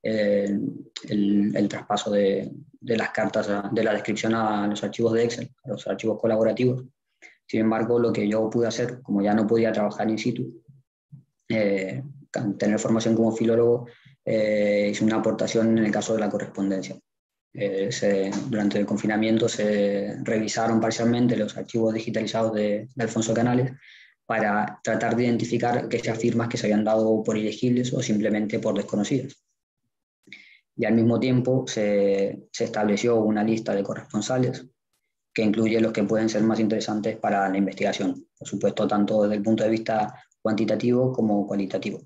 el traspaso de las cartas de la descripción a los archivos de Excel, a los archivos colaborativos. Sin embargo, lo que yo pude hacer, como ya no podía trabajar in situ, tener formación como filólogo, hice una aportación en el caso de la correspondencia. Durante el confinamiento se revisaron parcialmente los archivos digitalizados de Alfonso Canales para tratar de identificar aquellas firmas que se habían dado por ilegibles o simplemente por desconocidas. Y al mismo tiempo se estableció una lista de corresponsales que incluye los que pueden ser más interesantes para la investigación, por supuesto, tanto desde el punto de vista cuantitativo como cualitativo.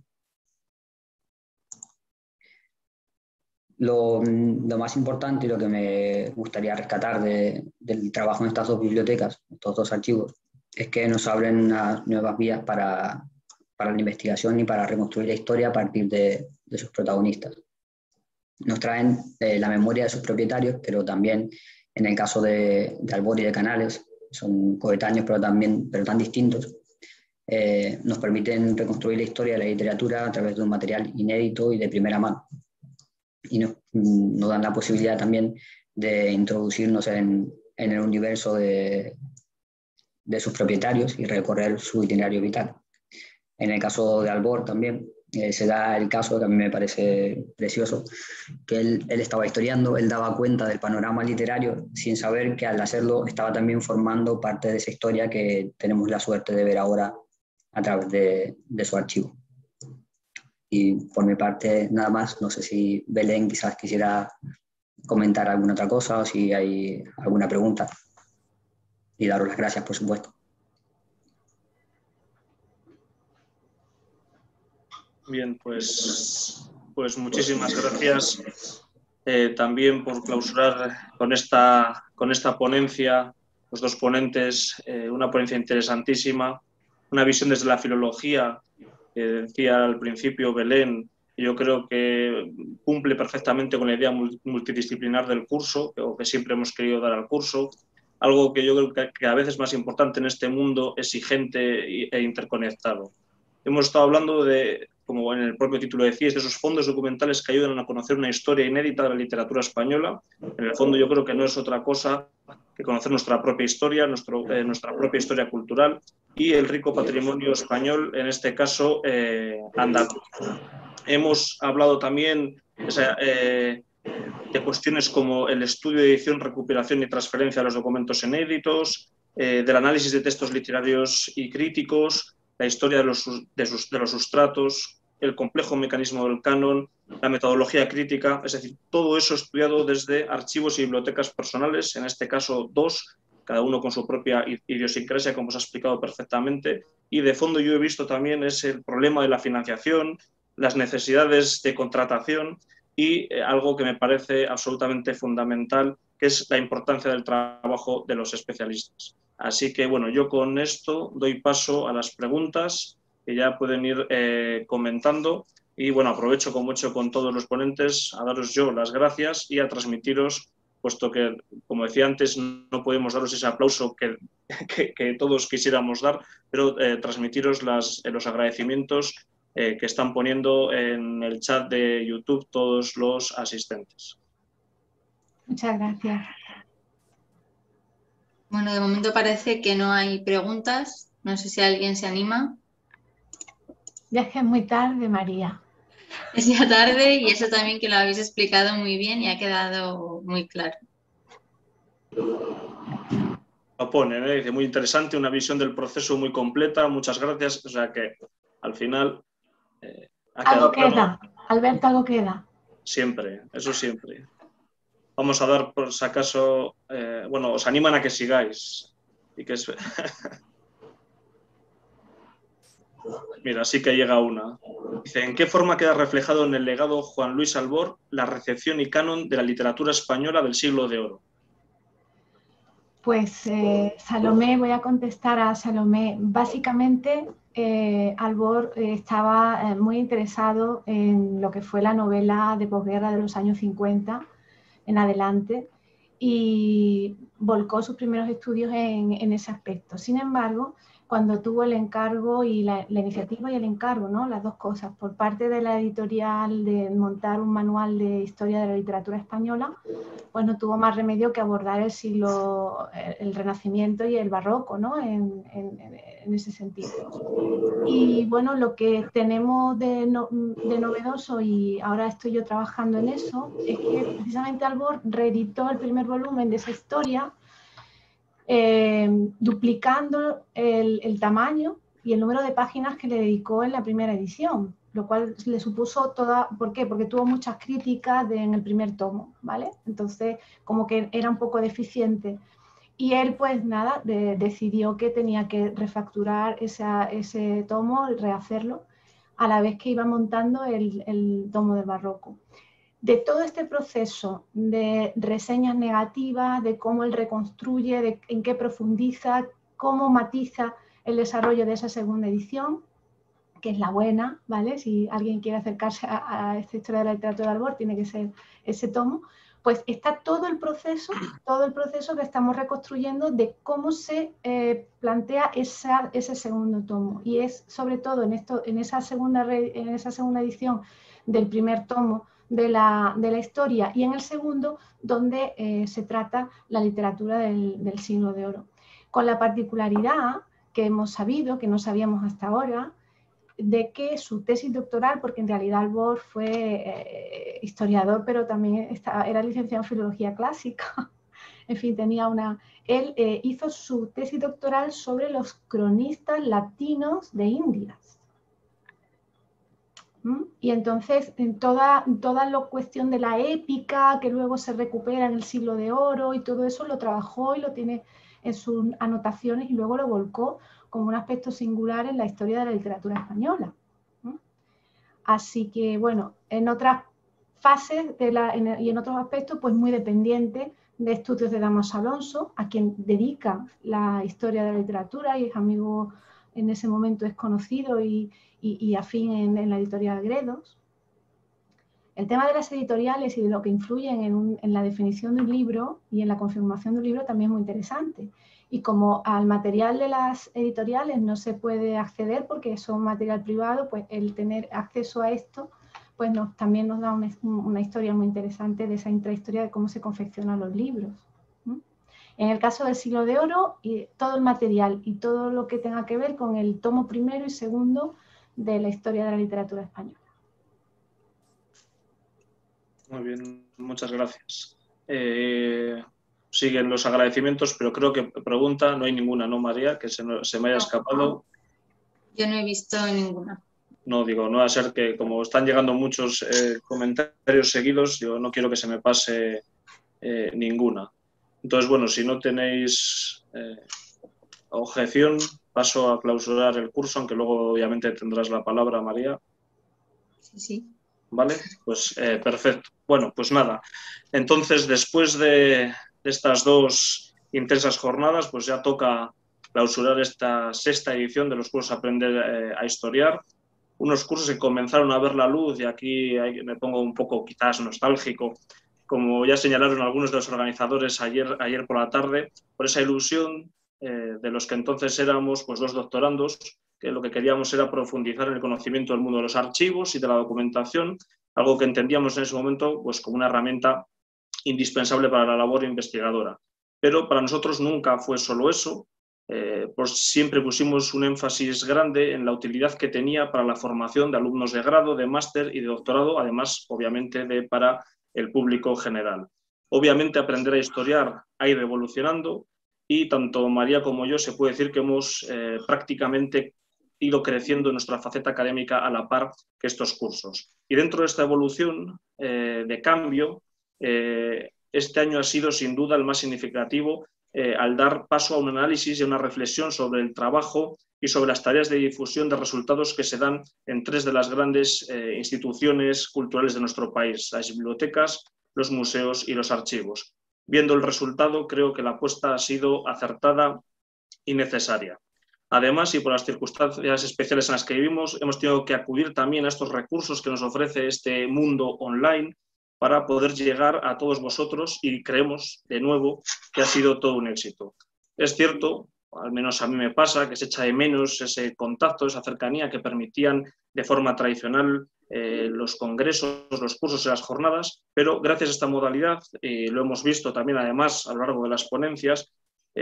Lo más importante y lo que me gustaría rescatar del trabajo en estas dos bibliotecas, estos dos archivos, es que nos abren unas nuevas vías para la investigación y para reconstruir la historia a partir de sus protagonistas. Nos traen la memoria de sus propietarios, pero también en el caso de Albor y de Canales, son coetáneos pero tan distintos, nos permiten reconstruir la historia de la literatura a través de un material inédito y de primera mano. Y nos dan la posibilidad también de introducirnos en el universo de sus propietarios y recorrer su itinerario vital. En el caso de Albor también se da el caso que a mí me parece precioso, que él estaba historiando, él daba cuenta del panorama literario sin saber que al hacerlo estaba también formando parte de esa historia que tenemos la suerte de ver ahora a través de su archivo. Y por mi parte nada más, no sé si Belén quizás quisiera comentar alguna otra cosa o si hay alguna pregunta. Y daros las gracias, por supuesto. Bien, pues muchísimas gracias también por clausurar con esta ponencia, los dos ponentes, una ponencia interesantísima, una visión desde la filología, que decía al principio Belén, yo creo que cumple perfectamente con la idea multidisciplinar del curso, o que siempre hemos querido dar al curso. Algo que yo creo que a veces es más importante en este mundo exigente e interconectado. Hemos estado hablando de, como en el propio título decías, de esos fondos documentales que ayudan a conocer una historia inédita de la literatura española. En el fondo yo creo que no es otra cosa que conocer nuestra propia historia, nuestra propia historia cultural y el rico patrimonio español, en este caso andaluz. Hemos hablado también de cuestiones como el estudio, edición, recuperación y transferencia de los documentos inéditos, del análisis de textos literarios y críticos, la historia de los sustratos, el complejo mecanismo del canon, la metodología crítica, es decir, todo eso estudiado desde archivos y bibliotecas personales, en este caso dos, cada uno con su propia idiosincrasia, como os ha explicado perfectamente, y de fondo yo he visto también es el problema de la financiación, las necesidades de contratación y algo que me parece absolutamente fundamental, que es la importancia del trabajo de los especialistas. Así que, bueno, yo con esto doy paso a las preguntas que ya pueden ir comentando y, bueno, aprovecho como he hecho con todos los ponentes a daros yo las gracias y a transmitiros, puesto que, como decía antes, no podemos daros ese aplauso que todos quisiéramos dar, pero transmitiros los agradecimientos que están poniendo en el chat de YouTube todos los asistentes. Muchas gracias. Bueno, de momento parece que no hay preguntas. No sé si alguien se anima. Ya es que es muy tarde, María. Es ya tarde y eso también que lo habéis explicado muy bien y ha quedado muy claro. Lo pone, dice, muy interesante, una visión del proceso muy completa, muchas gracias. O sea que al final algo queda, Alberto, algo queda. Siempre, eso siempre. Vamos a dar por si acaso, bueno, os animan a que sigáis. Y que es... Mira, sí que llega una. Dice, ¿en qué forma queda reflejado en el legado Juan Luis Albor la recepción y canon de la literatura española del siglo de oro? Pues Salomé, voy a contestar a Salomé. Básicamente Albor estaba muy interesado en lo que fue la novela de posguerra de los años 50 en adelante y volcó sus primeros estudios en ese aspecto. Sin embargo, cuando tuvo el encargo y la iniciativa y el encargo, ¿no? Las dos cosas, por parte de la editorial de montar un manual de historia de la literatura española, pues no tuvo más remedio que abordar el Renacimiento y el Barroco, ¿no? en ese sentido. Y bueno, lo que tenemos de novedoso, y ahora estoy yo trabajando en eso, es que precisamente Albor reeditó el primer volumen de esa historia, duplicando el tamaño y el número de páginas que le dedicó en la primera edición, lo cual le supuso ¿por qué? Porque tuvo muchas críticas en el primer tomo, ¿vale? Entonces, como que era un poco deficiente. Y él, pues nada, decidió que tenía que refacturar ese tomo, rehacerlo, a la vez que iba montando el tomo del Barroco. De todo este proceso de reseñas negativas, de cómo él reconstruye, en qué profundiza, cómo matiza el desarrollo de esa segunda edición, que es la buena, ¿vale? Si alguien quiere acercarse a esta historia de la literatura de Albor, tiene que ser ese tomo. Pues está todo el proceso que estamos reconstruyendo de cómo se plantea ese segundo tomo. Y es sobre todo en esa segunda edición del primer tomo de la historia, y en el segundo donde se trata la literatura del siglo de oro. Con la particularidad que hemos sabido, que no sabíamos hasta ahora, de que su tesis doctoral, porque en realidad Albor fue historiador, pero también era licenciado en filología clásica, en fin, él hizo su tesis doctoral sobre los cronistas latinos de Indias. Y entonces, en toda la cuestión de la épica, que luego se recupera en el siglo de oro, y todo eso lo trabajó y lo tiene en sus anotaciones, y luego lo volcó como un aspecto singular en la historia de la literatura española. Así que, bueno, en otras fases y en otros aspectos, pues muy dependiente de estudios de Dámaso Alonso, a quien dedica la historia de la literatura, y es amigo, en ese momento es conocido y afín en la editorial Gredos. El tema de las editoriales y de lo que influyen en la definición de un libro y en la confirmación de un libro también es muy interesante. Y como al material de las editoriales no se puede acceder porque son material privado, pues el tener acceso a esto pues también nos da una historia muy interesante de esa intrahistoria de cómo se confeccionan los libros. En el caso del siglo de oro, todo el material y todo lo que tenga que ver con el tomo primero y segundo de la historia de la literatura española. Muy bien, muchas gracias. Siguen los agradecimientos, pero creo que pregunta no hay ninguna, ¿no, María? Que se me haya escapado. Yo no he visto ninguna. No, digo, no va a ser que como están llegando muchos comentarios seguidos, yo no quiero que se me pase ninguna. Entonces, bueno, si no tenéis objeción, paso a clausurar el curso, aunque luego obviamente tendrás la palabra, María. Sí, sí. Vale, pues perfecto. Bueno, pues nada. Entonces, después de estas dos intensas jornadas, pues ya toca clausurar esta sexta edición de los cursos Aprender a Historiar. Unos cursos que comenzaron a ver la luz, y aquí me pongo un poco quizás nostálgico, como ya señalaron algunos de los organizadores ayer por la tarde, por esa ilusión de los que entonces éramos pues 2 doctorandos, que lo que queríamos era profundizar en el conocimiento del mundo de los archivos y de la documentación, algo que entendíamos en ese momento pues como una herramienta indispensable para la labor investigadora. Pero para nosotros nunca fue solo eso. Pues siempre pusimos un énfasis grande en la utilidad que tenía para la formación de alumnos de grado, de máster y de doctorado, además, obviamente, para el público general. Obviamente, aprender a historiar ha ido evolucionando, y tanto María como yo se puede decir que hemos prácticamente ido creciendo en nuestra faceta académica a la par que estos cursos. Y dentro de esta evolución de cambio, este año ha sido sin duda el más significativo al dar paso a un análisis y a una reflexión sobre el trabajo y sobre las tareas de difusión de resultados que se dan en 3 de las grandes instituciones culturales de nuestro país: las bibliotecas, los museos y los archivos. Viendo el resultado, creo que la apuesta ha sido acertada y necesaria. Además, y por las circunstancias especiales en las que vivimos, hemos tenido que acudir también a estos recursos que nos ofrece este mundo online para poder llegar a todos vosotros, y creemos, de nuevo, que ha sido todo un éxito. Es cierto, al menos a mí me pasa, que se echa de menos ese contacto, esa cercanía que permitían de forma tradicional los congresos, los cursos y las jornadas, pero gracias a esta modalidad, lo hemos visto también además a lo largo de las ponencias,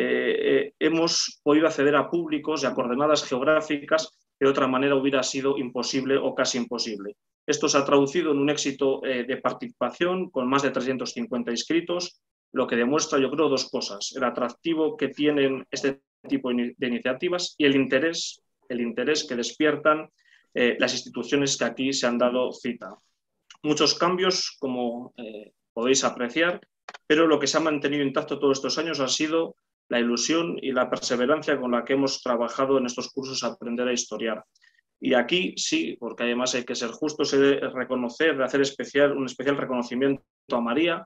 hemos podido acceder a públicos y a coordenadas geográficas que de otra manera hubiera sido imposible o casi imposible. Esto se ha traducido en un éxito de participación con más de 350 inscritos, lo que demuestra, yo creo, dos cosas: el atractivo que tienen este tipo de iniciativas y el interés que despiertan las instituciones que aquí se han dado cita. Muchos cambios, como podéis apreciar, pero lo que se ha mantenido intacto todos estos años ha sido la ilusión y la perseverancia con la que hemos trabajado en estos cursos Aprender a Historiar. Y aquí sí, porque además hay que ser justos, he de reconocer, de hacer un especial reconocimiento a María,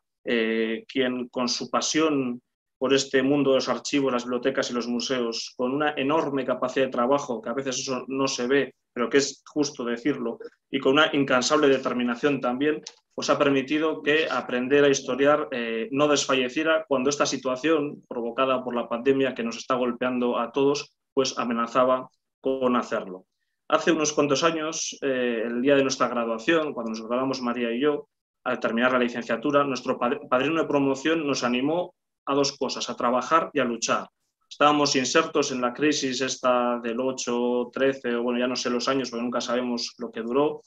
quien con su pasión por este mundo de los archivos, las bibliotecas y los museos, con una enorme capacidad de trabajo, que a veces eso no se ve, pero que es justo decirlo, y con una incansable determinación también, pues ha permitido que Aprender a Historiar no desfalleciera cuando esta situación, provocada por la pandemia que nos está golpeando a todos, pues amenazaba con hacerlo. Hace unos cuantos años, el día de nuestra graduación, cuando nos graduamos María y yo, al terminar la licenciatura, nuestro padrino de promoción nos animó a dos cosas: a trabajar y a luchar. Estábamos insertos en la crisis esta del 8, 13, o bueno, ya no sé los años, porque nunca sabemos lo que duró,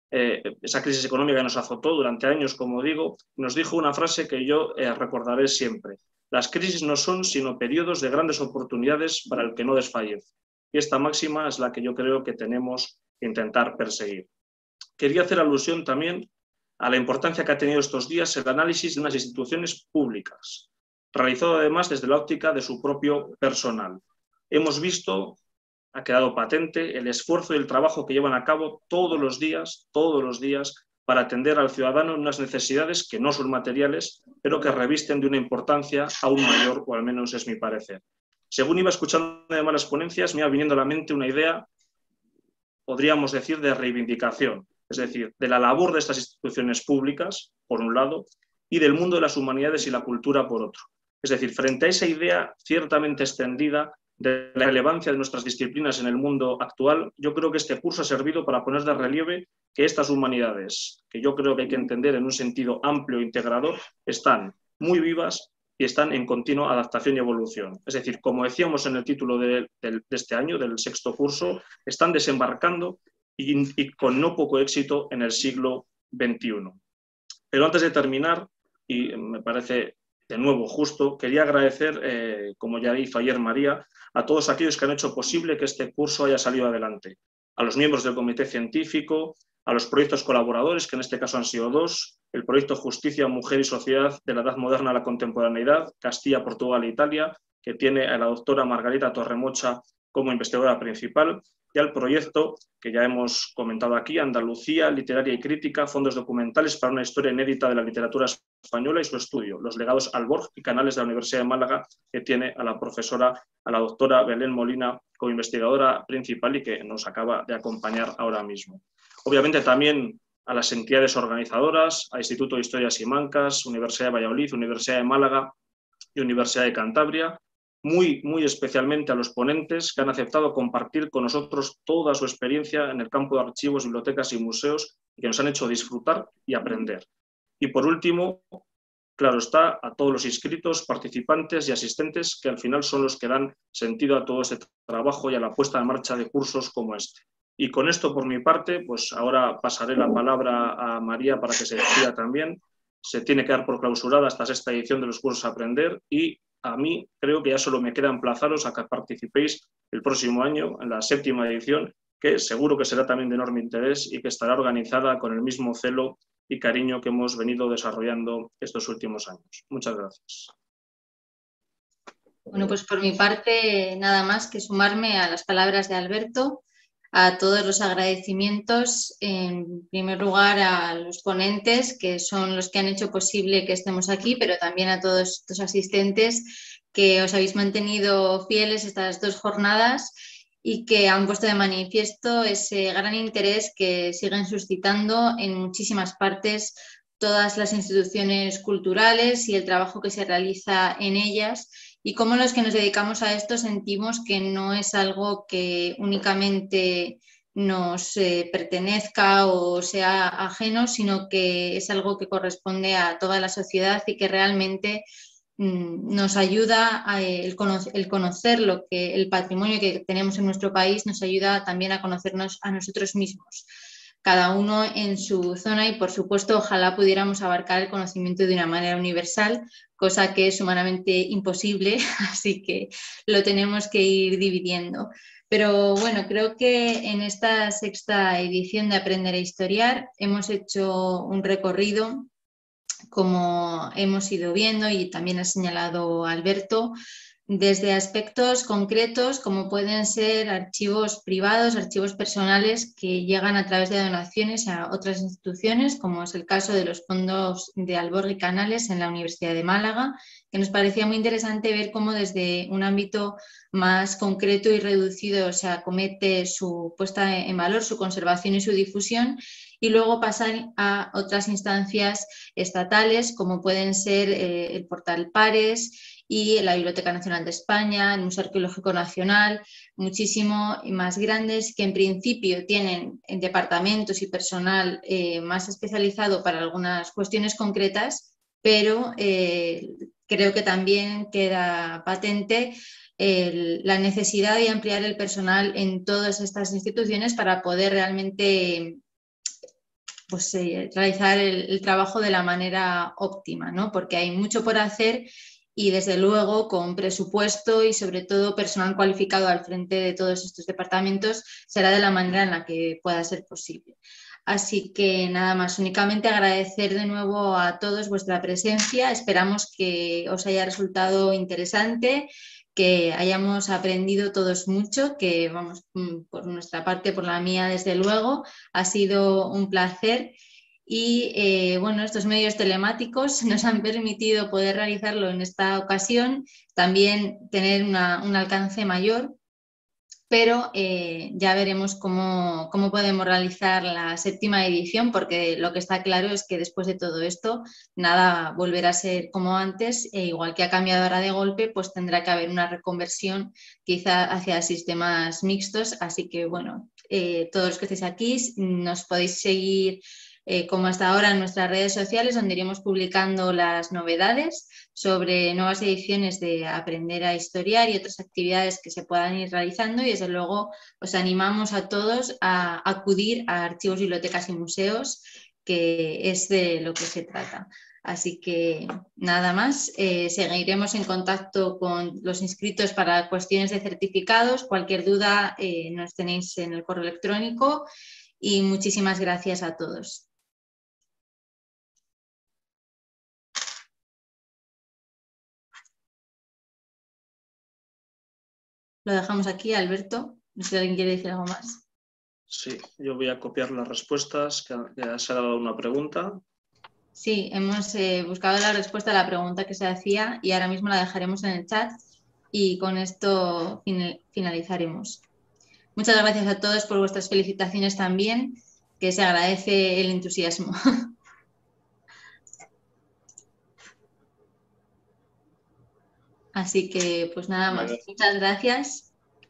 esa crisis económica que nos azotó durante años, como digo. Nos dijo una frase que yo recordaré siempre: las crisis no son sino periodos de grandes oportunidades para el que no desfallece. Y esta máxima es la que yo creo que tenemos que intentar perseguir. Quería hacer alusión también a la importancia que ha tenido estos días el análisis de unas instituciones públicas, realizado además desde la óptica de su propio personal. Hemos visto, ha quedado patente, el esfuerzo y el trabajo que llevan a cabo todos los días, para atender al ciudadano en unas necesidades que no son materiales, pero que revisten de una importancia aún mayor, o al menos es mi parecer. Según iba escuchando además las ponencias, me iba viniendo a la mente una idea, podríamos decir, de reivindicación, es decir, de la labor de estas instituciones públicas, por un lado, y del mundo de las humanidades y la cultura, por otro. Es decir, frente a esa idea ciertamente extendida de la relevancia de nuestras disciplinas en el mundo actual, yo creo que este curso ha servido para poner de relieve que estas humanidades, que yo creo que hay que entender en un sentido amplio e integrador, están muy vivas y están en continua adaptación y evolución. Es decir, como decíamos en el título de este año, del sexto curso, están desembarcando y con no poco éxito en el siglo XXI. Pero antes de terminar, y me parece de nuevo justo, quería agradecer, como ya hizo ayer María, a todos aquellos que han hecho posible que este curso haya salido adelante. A los miembros del comité científico, a los proyectos colaboradores, que en este caso han sido dos: el proyecto Justicia, Mujer y Sociedad de la Edad Moderna a la Contemporaneidad, Castilla, Portugal e Italia, que tiene a la doctora Margarita Torremocha como investigadora principal, y al proyecto que ya hemos comentado aquí, Andalucía, Literaria y Crítica, fondos documentales para una historia inédita de la literatura española y su estudio, los legados Alborg y canales de la Universidad de Málaga, que tiene a la profesora, a la doctora Belén Molina como investigadora principal y que nos acaba de acompañar ahora mismo. Obviamente también a las entidades organizadoras, a Instituto de Historia Simancas, Universidad de Valladolid, Universidad de Málaga y Universidad de Cantabria, muy especialmente a los ponentes que han aceptado compartir con nosotros toda su experiencia en el campo de archivos, bibliotecas y museos, y que nos han hecho disfrutar y aprender. Y por último, claro está, a todos los inscritos, participantes y asistentes, que al final son los que dan sentido a todo este trabajo y a la puesta en marcha de cursos como este. Y con esto, por mi parte, pues ahora pasaré la palabra a María para que se despida también. Se tiene que dar por clausurada esta sexta edición de los cursos Aprender, y a mí creo que ya solo me queda emplazaros a que participéis el próximo año en la séptima edición, que seguro que será también de enorme interés y que estará organizada con el mismo celo y cariño que hemos venido desarrollando estos últimos años. Muchas gracias. Bueno, pues por mi parte, nada más que sumarme a las palabras de Alberto, a todos los agradecimientos, en primer lugar a los ponentes, que son los que han hecho posible que estemos aquí, pero también a todos los asistentes que os habéis mantenido fieles estas dos jornadas y que han puesto de manifiesto ese gran interés que siguen suscitando en muchísimas partes todas las instituciones culturales y el trabajo que se realiza en ellas, y cómo los que nos dedicamos a esto sentimos que no es algo que únicamente nos pertenezca o sea ajeno, sino que es algo que corresponde a toda la sociedad y que realmente nos ayuda el conocer el patrimonio que tenemos en nuestro país, nos ayuda también a conocernos a nosotros mismos, cada uno en su zona, y por supuesto ojalá pudiéramos abarcar el conocimiento de una manera universal, cosa que es humanamente imposible, así que lo tenemos que ir dividiendo. Pero bueno, creo que en esta 6ª edición de Aprender a Historiar hemos hecho un recorrido, como hemos ido viendo y también ha señalado Alberto, desde aspectos concretos como pueden ser archivos privados, archivos personales que llegan a través de donaciones a otras instituciones, como es el caso de los fondos de Alborg y Canales en la Universidad de Málaga, que nos parecía muy interesante ver cómo desde un ámbito más concreto y reducido se acomete su puesta en valor, su conservación y su difusión, y luego pasar a otras instancias estatales como pueden ser el portal Pares y la Biblioteca Nacional de España, el Museo Arqueológico Nacional, muchísimo más grandes, que en principio tienen departamentos y personal más especializado para algunas cuestiones concretas, pero creo que también queda patente la necesidad de ampliar el personal en todas estas instituciones para poder realmente realizar el trabajo de la manera óptima, ¿no? Porque hay mucho por hacer y desde luego con presupuesto y sobre todo personal cualificado al frente de todos estos departamentos será de la manera en la que pueda ser posible. Así que nada más, únicamente agradecer de nuevo a todos vuestra presencia. Esperamos que os haya resultado interesante, que hayamos aprendido todos mucho, que vamos, por nuestra parte, por la mía desde luego, ha sido un placer. Y bueno, estos medios telemáticos nos han permitido poder realizarlo en esta ocasión, también tener un alcance mayor, pero ya veremos cómo podemos realizar la 7ª edición, porque lo que está claro es que después de todo esto nada volverá a ser como antes, e igual que ha cambiado ahora de golpe, pues tendrá que haber una reconversión quizá hacia sistemas mixtos. Así que bueno, todos los que estéis aquí nos podéis seguir como hasta ahora en nuestras redes sociales, donde iremos publicando las novedades sobre nuevas ediciones de Aprender a Historiar y otras actividades que se puedan ir realizando, y desde luego os animamos a todos a acudir a archivos, bibliotecas y museos, que es de lo que se trata. Así que nada más, seguiremos en contacto con los inscritos para cuestiones de certificados. Cualquier duda nos tenéis en el correo electrónico, y muchísimas gracias a todos. Lo dejamos aquí, Alberto. No sé si alguien quiere decir algo más. Sí, yo voy a copiar las respuestas, que se ha dado una pregunta. Sí, hemos buscado la respuesta a la pregunta que se hacía y ahora mismo la dejaremos en el chat, y con esto finalizaremos. Muchas gracias a todos por vuestras felicitaciones también, que se agradece el entusiasmo. Así que pues nada más. Muchas gracias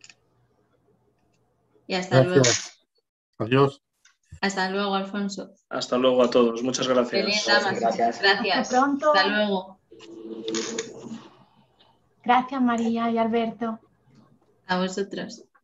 y hasta luego. Adiós. Hasta luego, Alfonso. Hasta luego a todos. Muchas gracias. Gracias. Hasta pronto. Hasta luego. Gracias, María y Alberto. A vosotros.